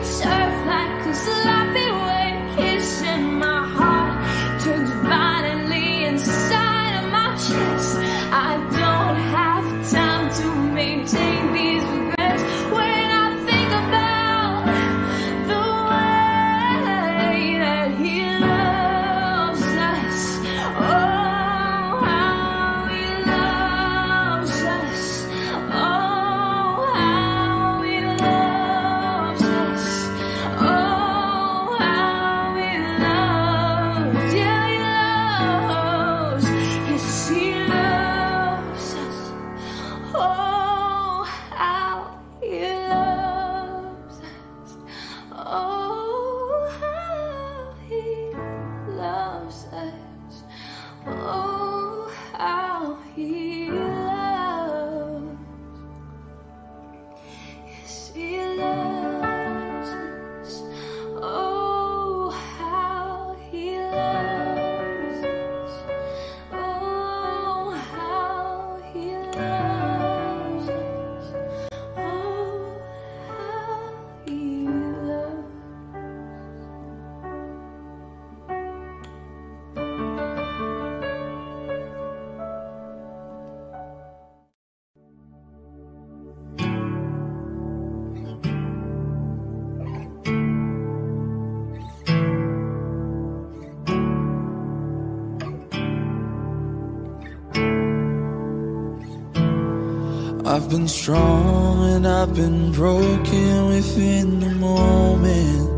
I've been strong and I've been broken within the moment.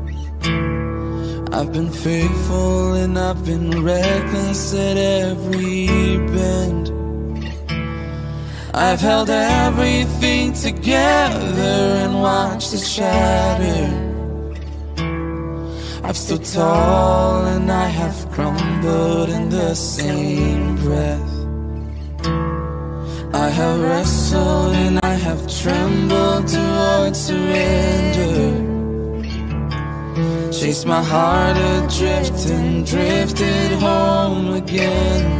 I've been faithful and I've been reckless at every bend. I've held everything together and watched it shatter. I've stood tall and I have crumbled in the same breath. I have wrestled and I have trembled towards surrender. Chased my heart adrift and drifted home again.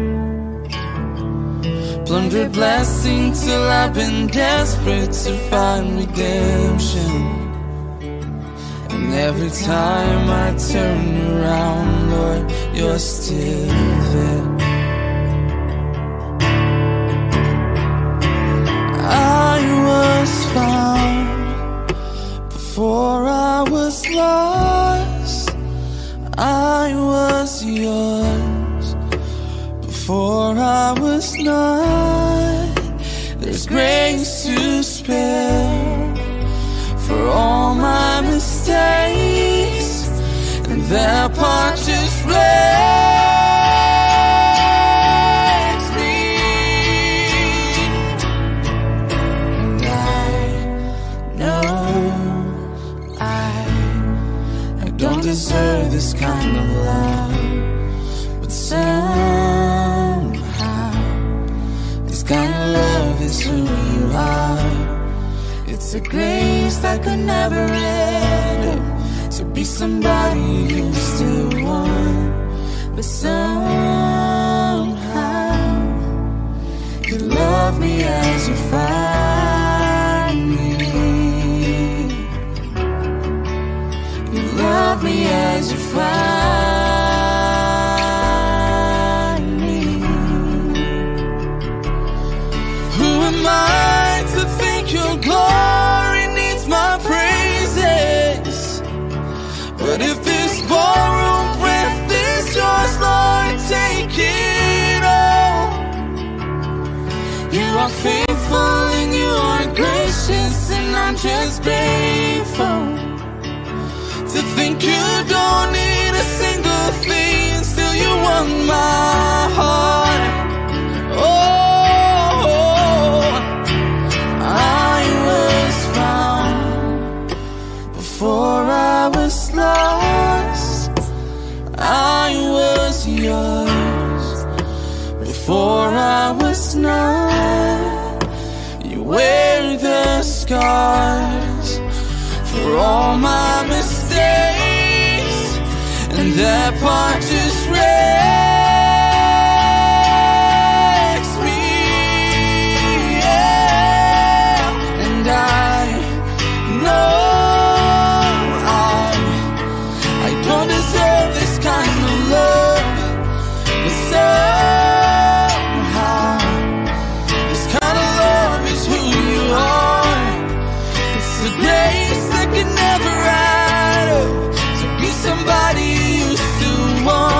Plundered blessing till I've been desperate to find redemption. And every time I turn around, Lord, you're still there. I was found before I was lost. I was yours before I was not. There's grace to spare for all my mistakes, and that part just breaks me. And I know I don't deserve this kind of love, but somehow this kind of love is who you are. It's a grace that could never end, to be somebody you still want, but somehow you love me as you find me. You love me as you find me. Who am I to think your glory needs my praises? But if this ballroom breath is yours, Lord, take it all. You are faithful and you are gracious, and I'm just grateful to think you don't need a single thing, still you want my heart. Oh, I was found before I was lost. I was yours before I was not. You wear the scars for all my mistakes, and that part just wrecks me. Yeah. And I know I don't deserve this kind of love, but somehow this kind of love is who you are. It's the grace that can never add up, to be somebody you still want.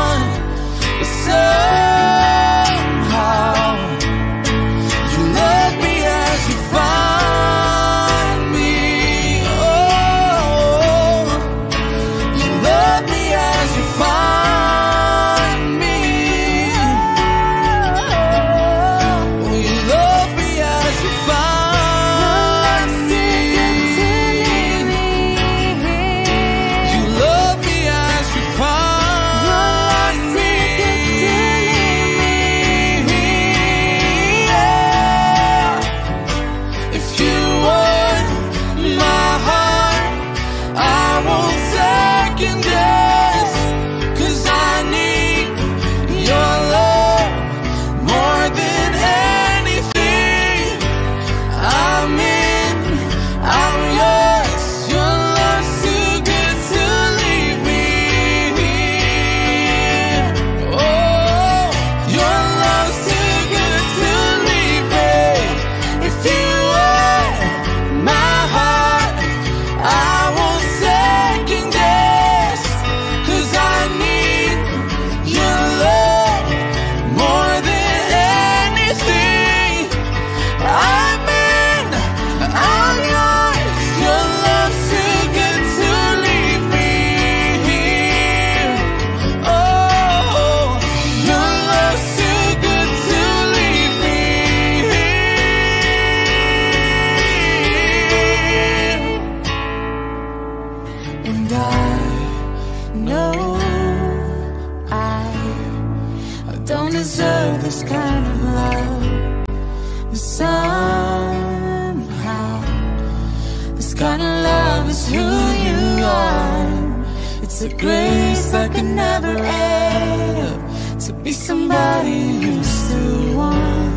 Somehow, this kind of love is who you are. It's a grace that can never end. To be somebody you still want.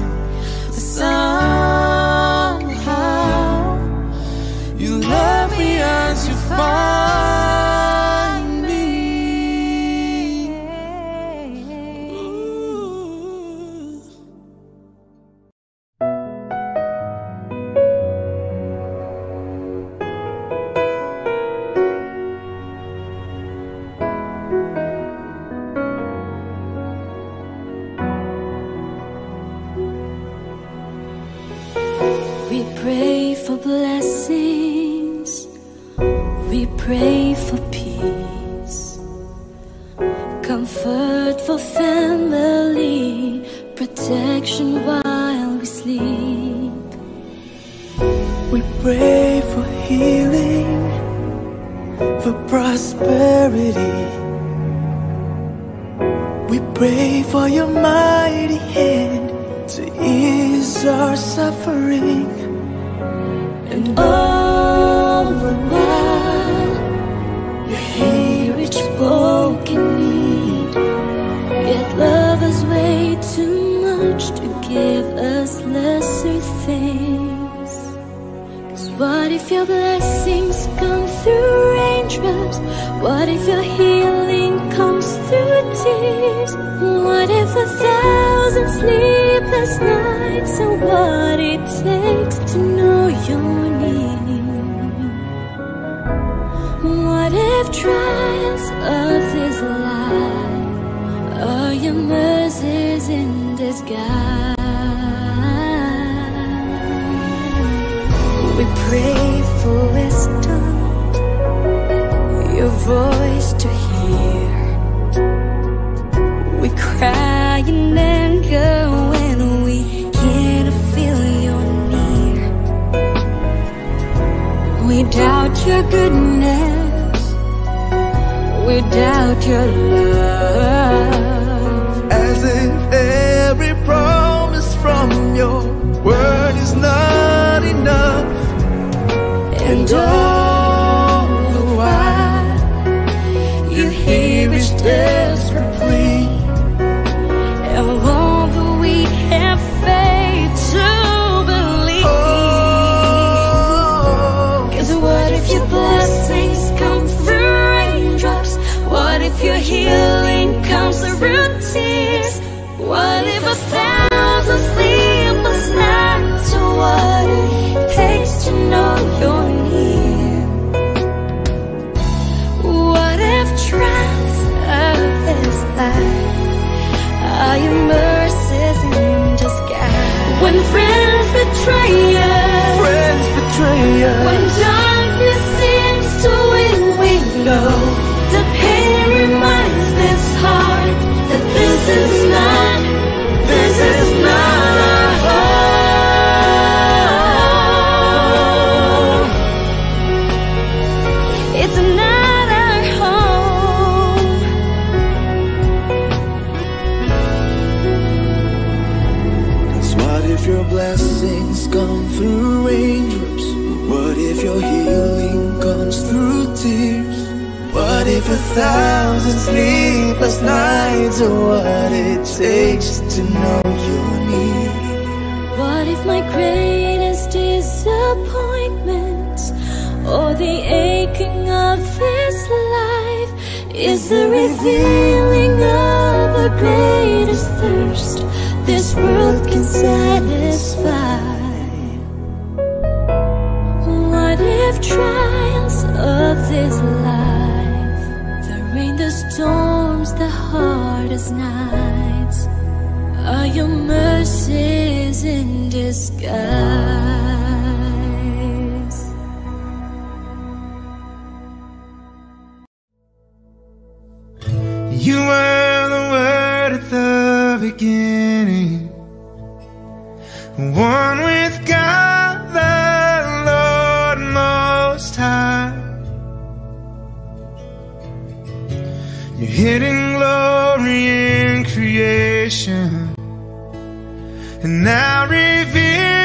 Somehow, you love me as you find me. We pray for blessings, we pray for peace, comfort for family, protection while we sleep. We pray for healing, for prosperity. We pray for your mighty hand to ease our suffering. And all the while, you hear each broken need. Yet love is way too much to give us lesser things. 'Cause what if your blessings come through raindrops? What if your healing comes through tears? What if 1,000 sleepless nights are what it takes to know your need? What if trials of this life are your mercies in disguise? We pray for wisdom, your voice to hear. We cry in anger when we can't feel you're near. We doubt your goodness, we doubt your love. As if every promise from your word is not enough. And all the while, you hear each desperate plea. And won't we have faith to believe? 'Cause what if your blessings come through raindrops? What if your healing comes through tears? What if 1,000 sleepless nights are what it takes to know you're near? What if trials of this life are your mercies in disguise? When friends betray us, when darkness seems to win, we know the pain reminds this heart that this is not our home. It's not our home. Cause what if your blessings come through raindrops? What if your healing comes through tears? What if 1,000 sleepless nights are what it takes to know your need? What if my greatest disappointment, or the aching of this life, is the revealing of the greatest thirst this world can satisfy? What if trials of this life, the rain, the storms, the hardest nights, are your mercies in disguise? You were the Word at the beginning, one with God the Lord Most High. Your hidden glory in creation, and now revealed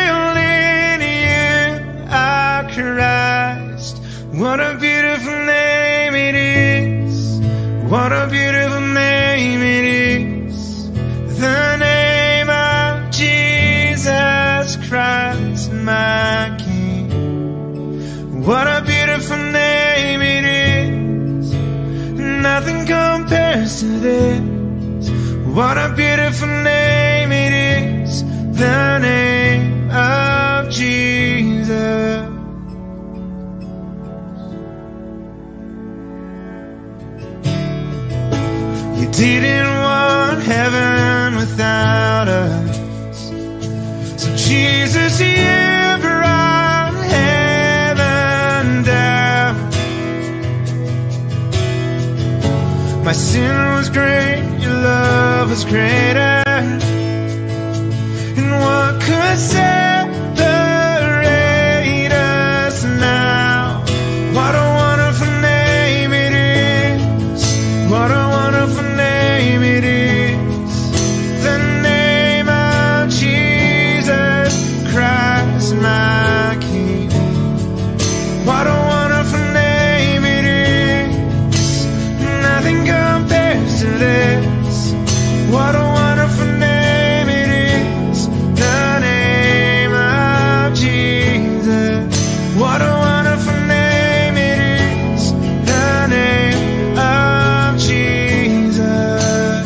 Christ my King. What a beautiful name it is. Nothing compares to this. What a beautiful name it is. The name of Jesus. You didn't want heaven without us. So Jesus, you brought heaven down. My sin was great, your love was greater. And what could separate us now? What a wonderful name it is. What a wonderful name it is. The name of Jesus Christ my King. What a wonderful name it is. Nothing compares to this. What a wonderful name it is. The name of Jesus. What a wonderful name it is. The name of Jesus.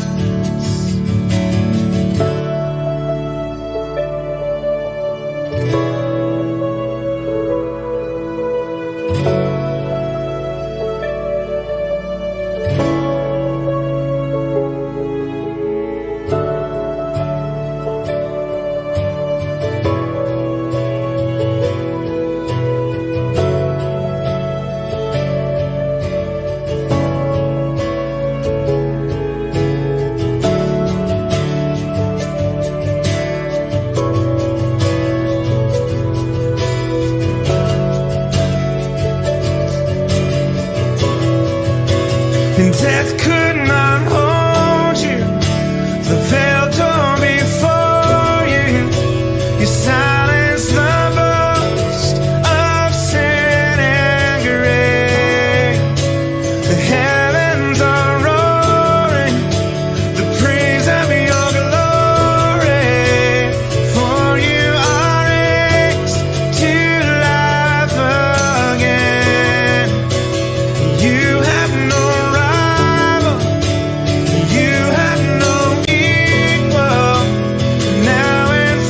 And death could not hold you. The veil torn before you. You silenced the boast of sin and grave. The heavens are roaring the praise of your glory. For you are raised to life again. You have no rival. You have no equal. Now and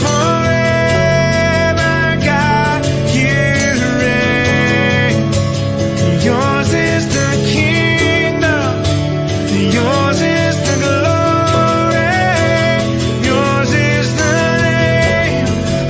forever, God, you reign. Yours is the kingdom. Yours is the glory. Yours is the name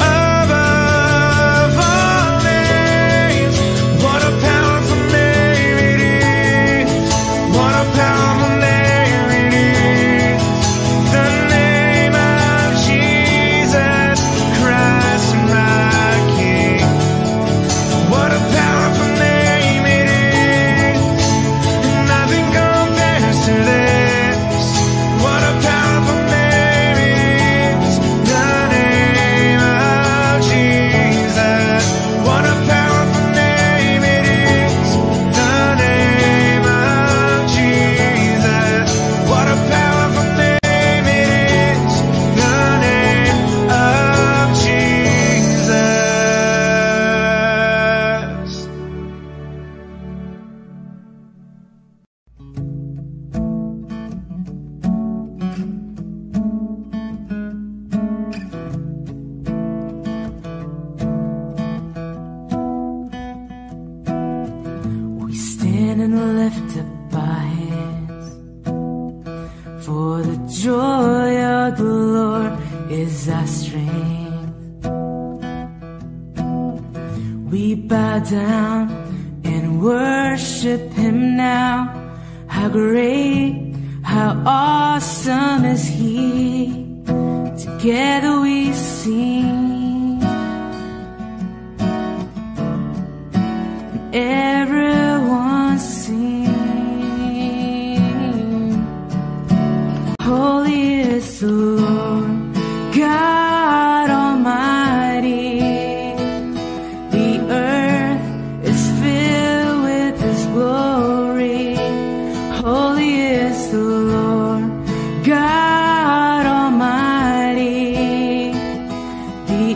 above all names. What a powerful name it is. What a powerful name it is. The name of Jesus Christ my King. What a powerful name it is. Nothing compares to this. What a powerful name it is. The name of Jesus. What a powerful name it is. The name of Jesus. What a powerful name it is. The name of Jesus. We stand and lift up our hands, for the joy of the Lord is our strength. We bow down and worship Him now. How great, how awesome is He. Together we sing. Everyone sing. Holy is the Lord God Almighty. The earth is filled with His glory. Holy is the Lord God Almighty. The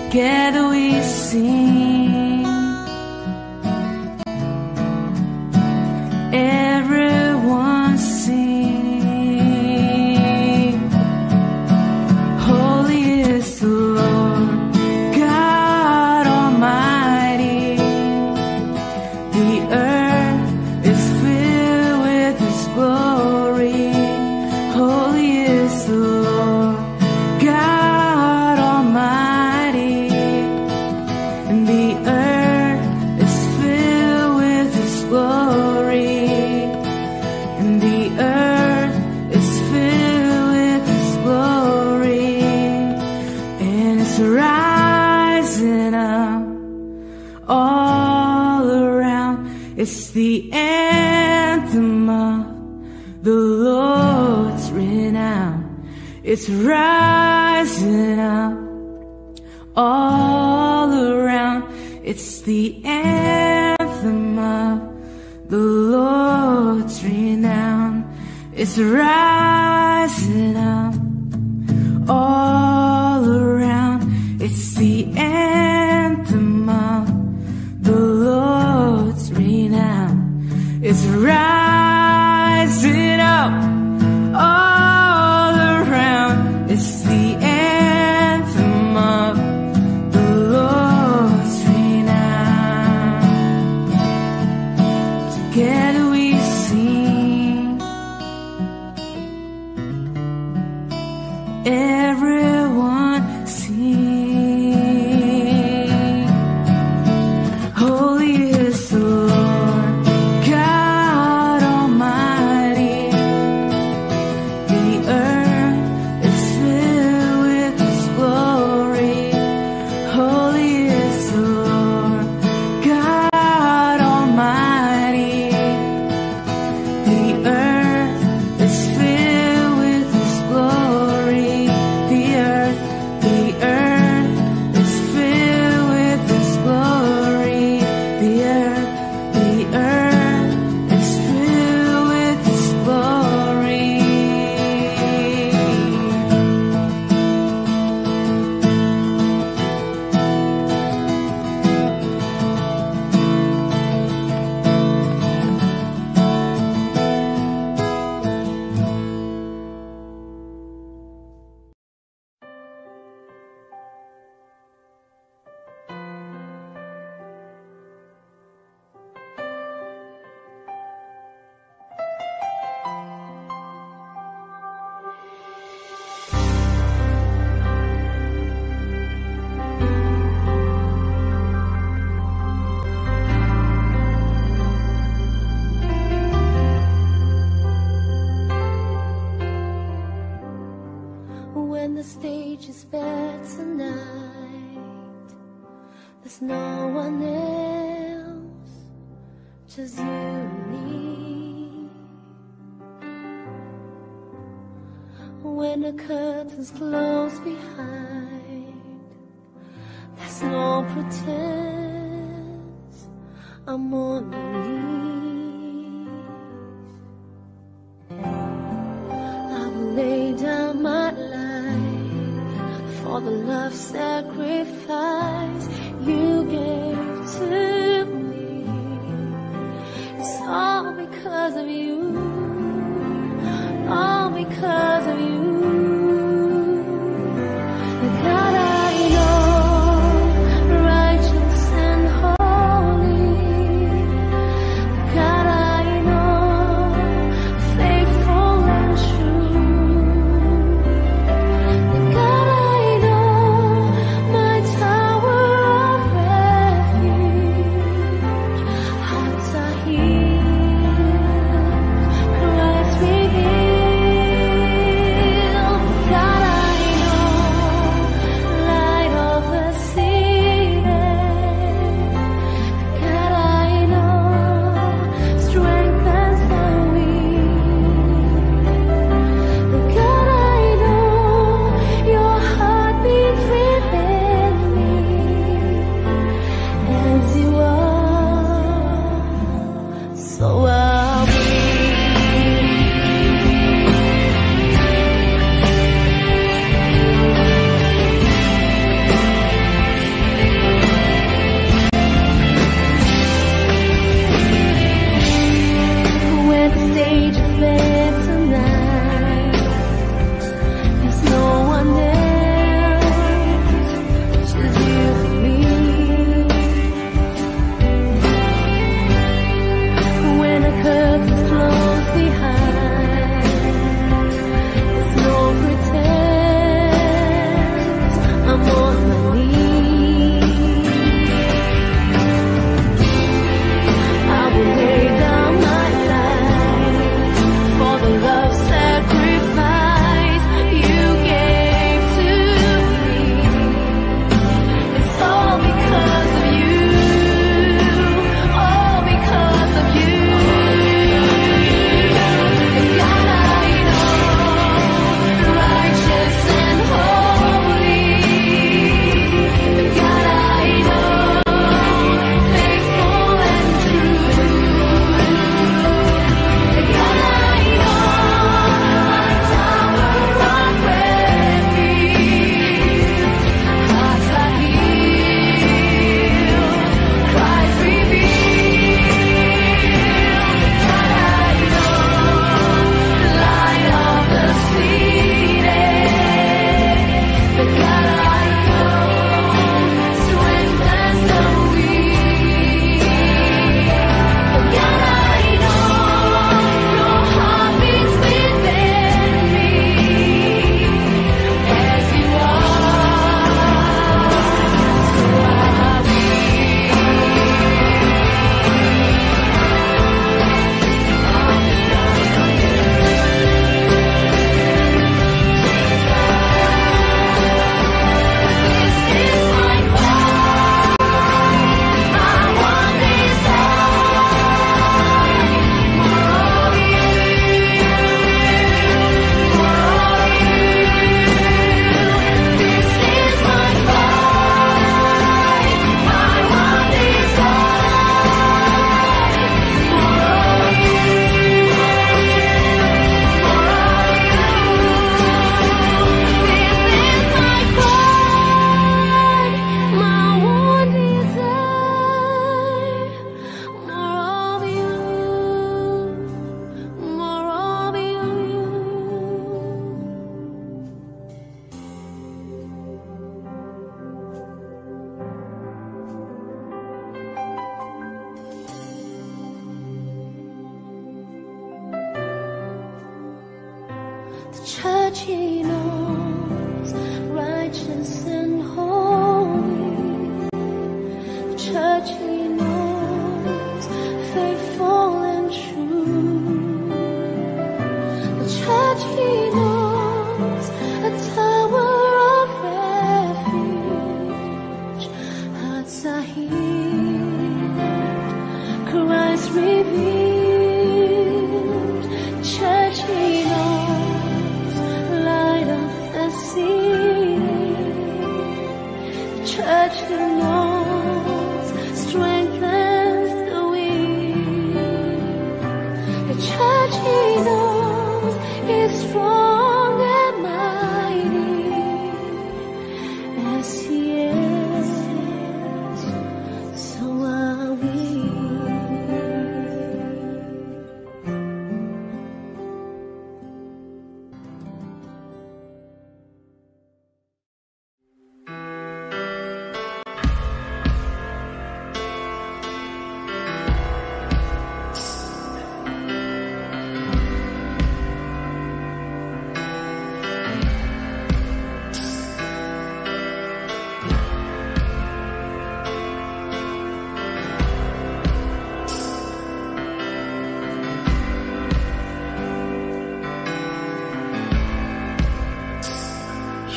together we sing. Everyone sing. Holy is the Lord God Almighty. The earth is filled with His glory. Holy is the Lord God Almighty. And the earth is filled with His glory. And the earth is filled with His glory. And it's rising up all around. It's the anthem of the Lord's renown. It's rising up all around. It's the anthem of the Lord's renown. It's rising up all around. It's the anthem of the Lord's renown. It's rising up all around. It's the anthem of the Lord's renown. Together we sing. Everyone sing. Holy is the Lord God Almighty. The earth is filled with His glory. Holy is the Lord God Almighty. The earth is filled with His glory. The earth is filled with His glory. The earth is filled with His glory. When the stage is bare tonight, there's no one else, just you and me. When the curtains close behind, there's no pretense, I'm on my knees. I will lay down my life for the love sacrifice you gave to me. It's all because of you, all because of you. The God I know, righteous and holy. The God I know, faithful and true. The God I know, my tower of refuge. Hearts are healed, Christ revealed.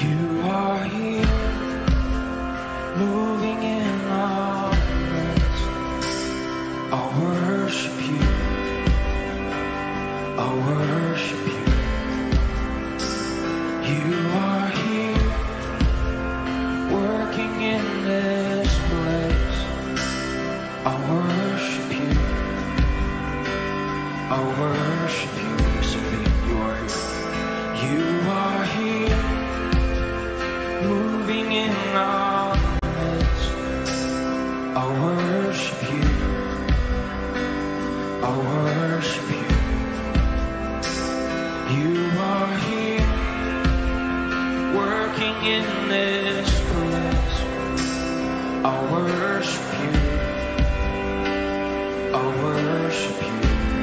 You are here, moving in our midst. I'll worship you. I'll worship you. You are here, working in this place. I'll worship you. I'll worship you. Sophia, you are here. You are here, moving in our midst. I'll worship you. I'll worship you. You are here, working in this place. I'll worship you. I'll worship you.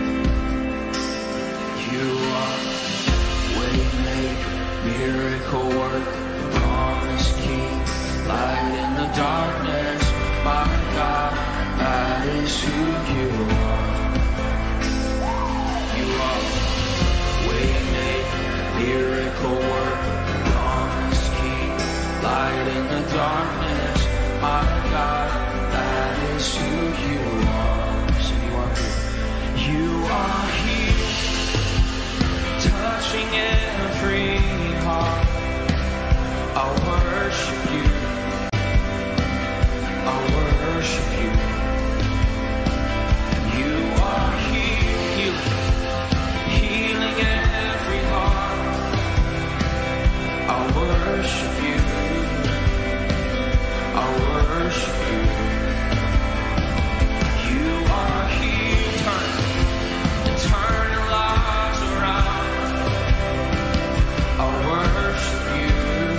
You are waymaker, miracle worker, promise king, light in the darkness. My God, that is who you are. You are waymaker, miracle worker, promise king, light in the darkness. My God, that is who you are. So you are here. You are here, touching every heart. I'll worship you. I'll worship you. You are here, healing every heart. I'll worship you. I'll worship you. You are here, turning lives around. I'll worship you.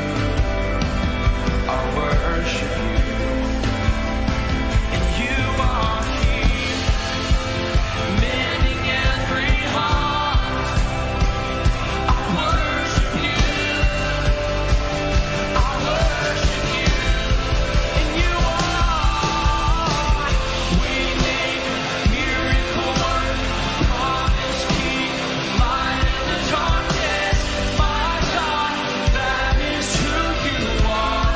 I'll worship you. And you are here, mending every heart. I'll worship you. I'll worship you. And you are waymaker, miracle worker, promise king, light in the darkness. My God, that is who you are.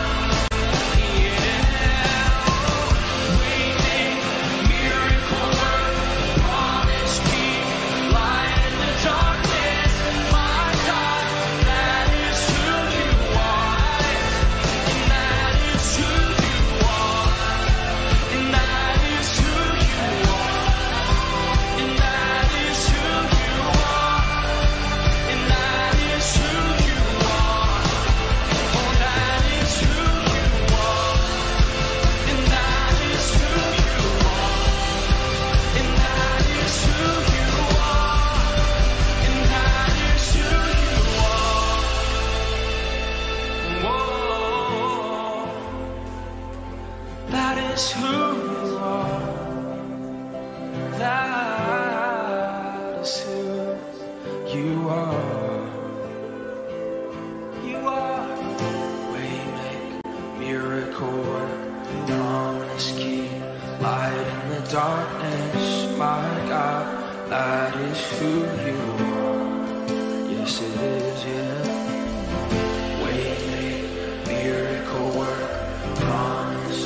Miracle worker, promise king, light in the darkness. My God, that is who you are. And that is who you are. And that is who you are. And that is who you are. And that is who you are. Oh, that is who you are. And that is who you are. And that is who you are. And that is who you are. Whoa. That is who you are. That is who you are. You are waymaker, miracle worker, promise king, light in the darkness. My God, that is who you are. Yes, it is, yeah. Waymaker, miracle worker, promise.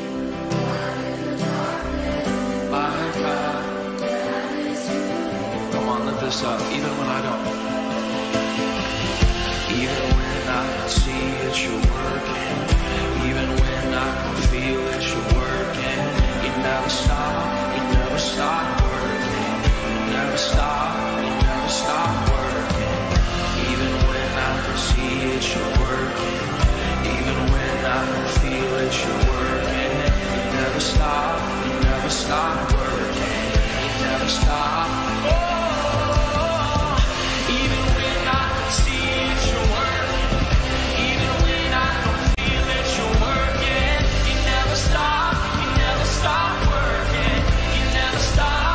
My God, come on, lift this up. Even when I don't, even when I can see that you're working, even when I can feel that you're working, you never stop working. You never stop working. Even when I can see that you're working, even when I can feel that you're working, you never stop working. You never stop. Even when I can see that you're working, even when I can feel that you're working, you never stop working. You never stop.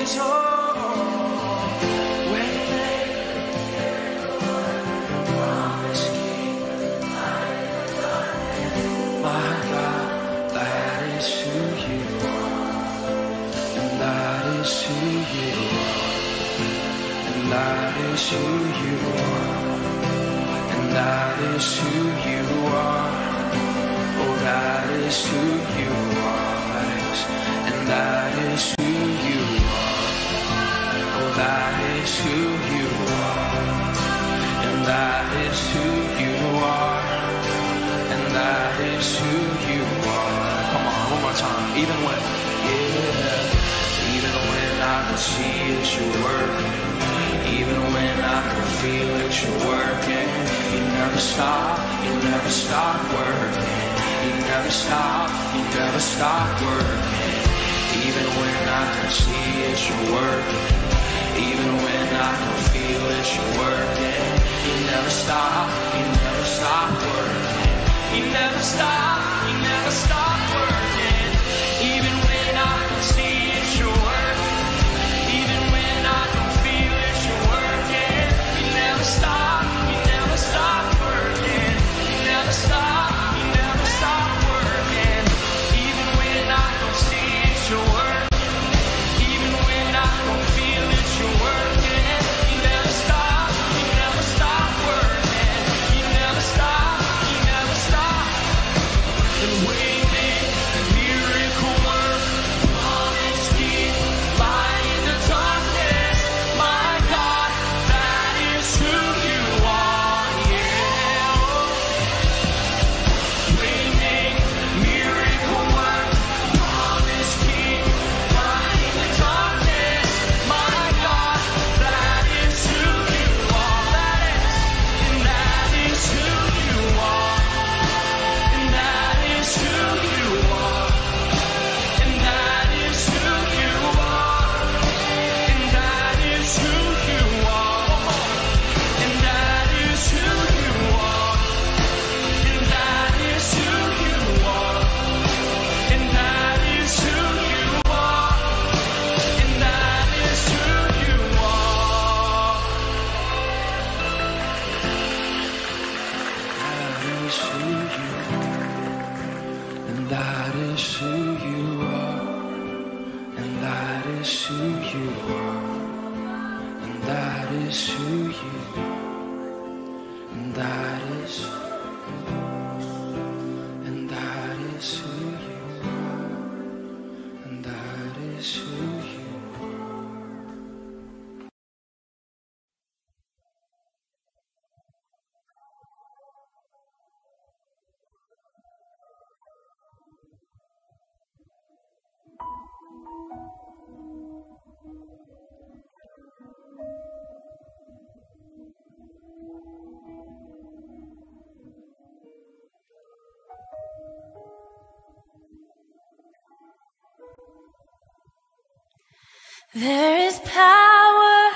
There is power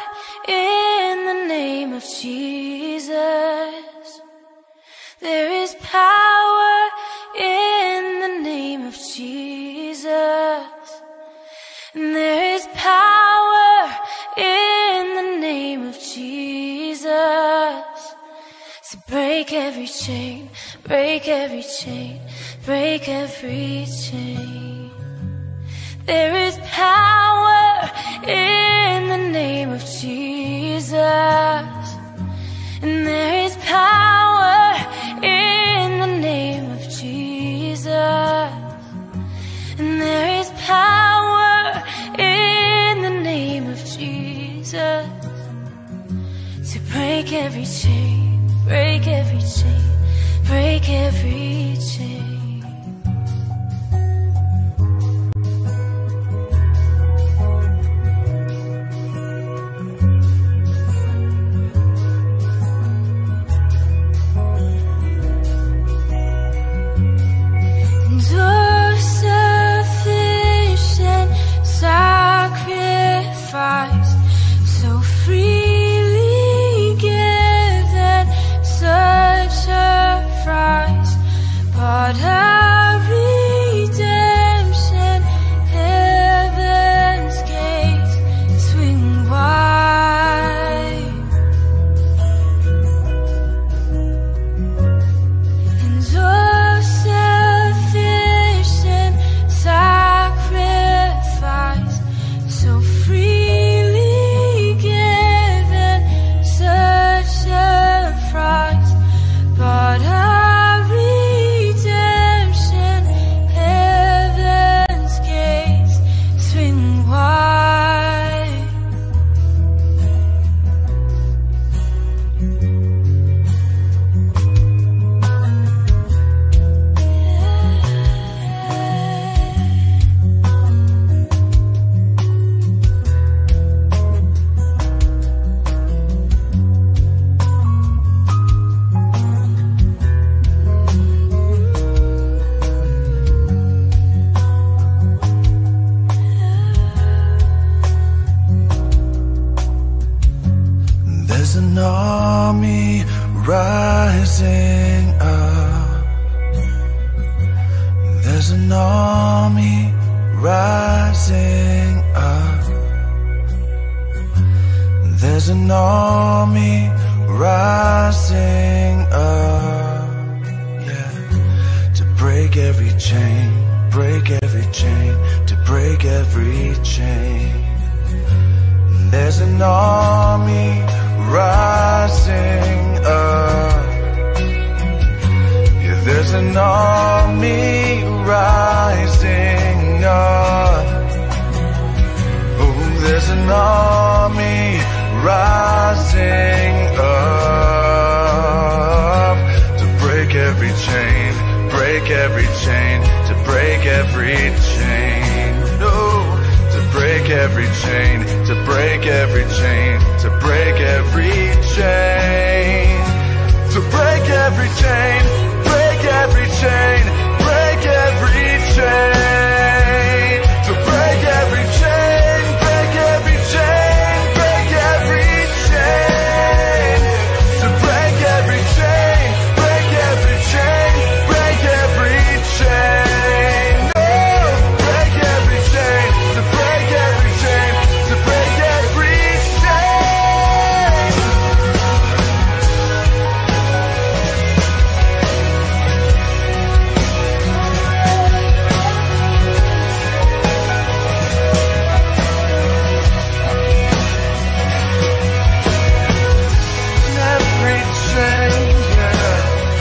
in the name of Jesus. There is power in the name of Jesus. And there is power in the name of Jesus to break every chain, break every chain, break every chain. There is power in the name of Jesus. And there is power in the name of Jesus. And there is power in the name of Jesus to break every chain, break every chain, break every chain. an army rising up. There's an army rising up. There's an army rising up. Yeah. To break every chain, break every chain, to break every chain. There's an army rising up. Yeah, there's an army rising up. Oh, there's an army rising up. To break every chain, break every chain, to break every chain. No. To break every chain, to break every chain, to break every chain, to break every chain, break every chain, break every chain, to break every chain, break every chain, break every chain, to break every chain, break every chain, break every chain, no, break every chain. To break every chain, to break every chain. Every chain, yeah.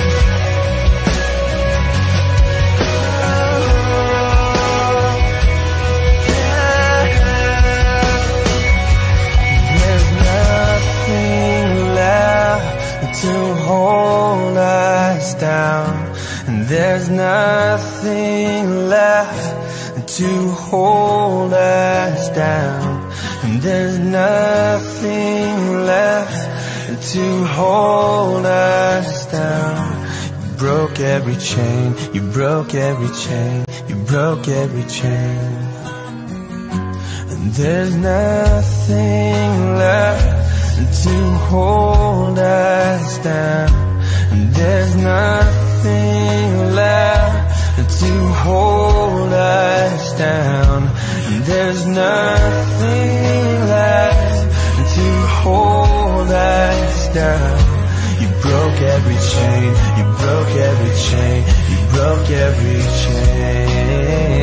There's nothing left to hold us down, and there's nothing left to hold us down, and there's nothing left to hold us down. You broke every chain, you broke every chain, you broke every chain. And there's nothing left to hold us down, and there's nothing left to hold us down, and there's nothing left to hold us down. You broke every chain, you broke every chain, you broke every chain.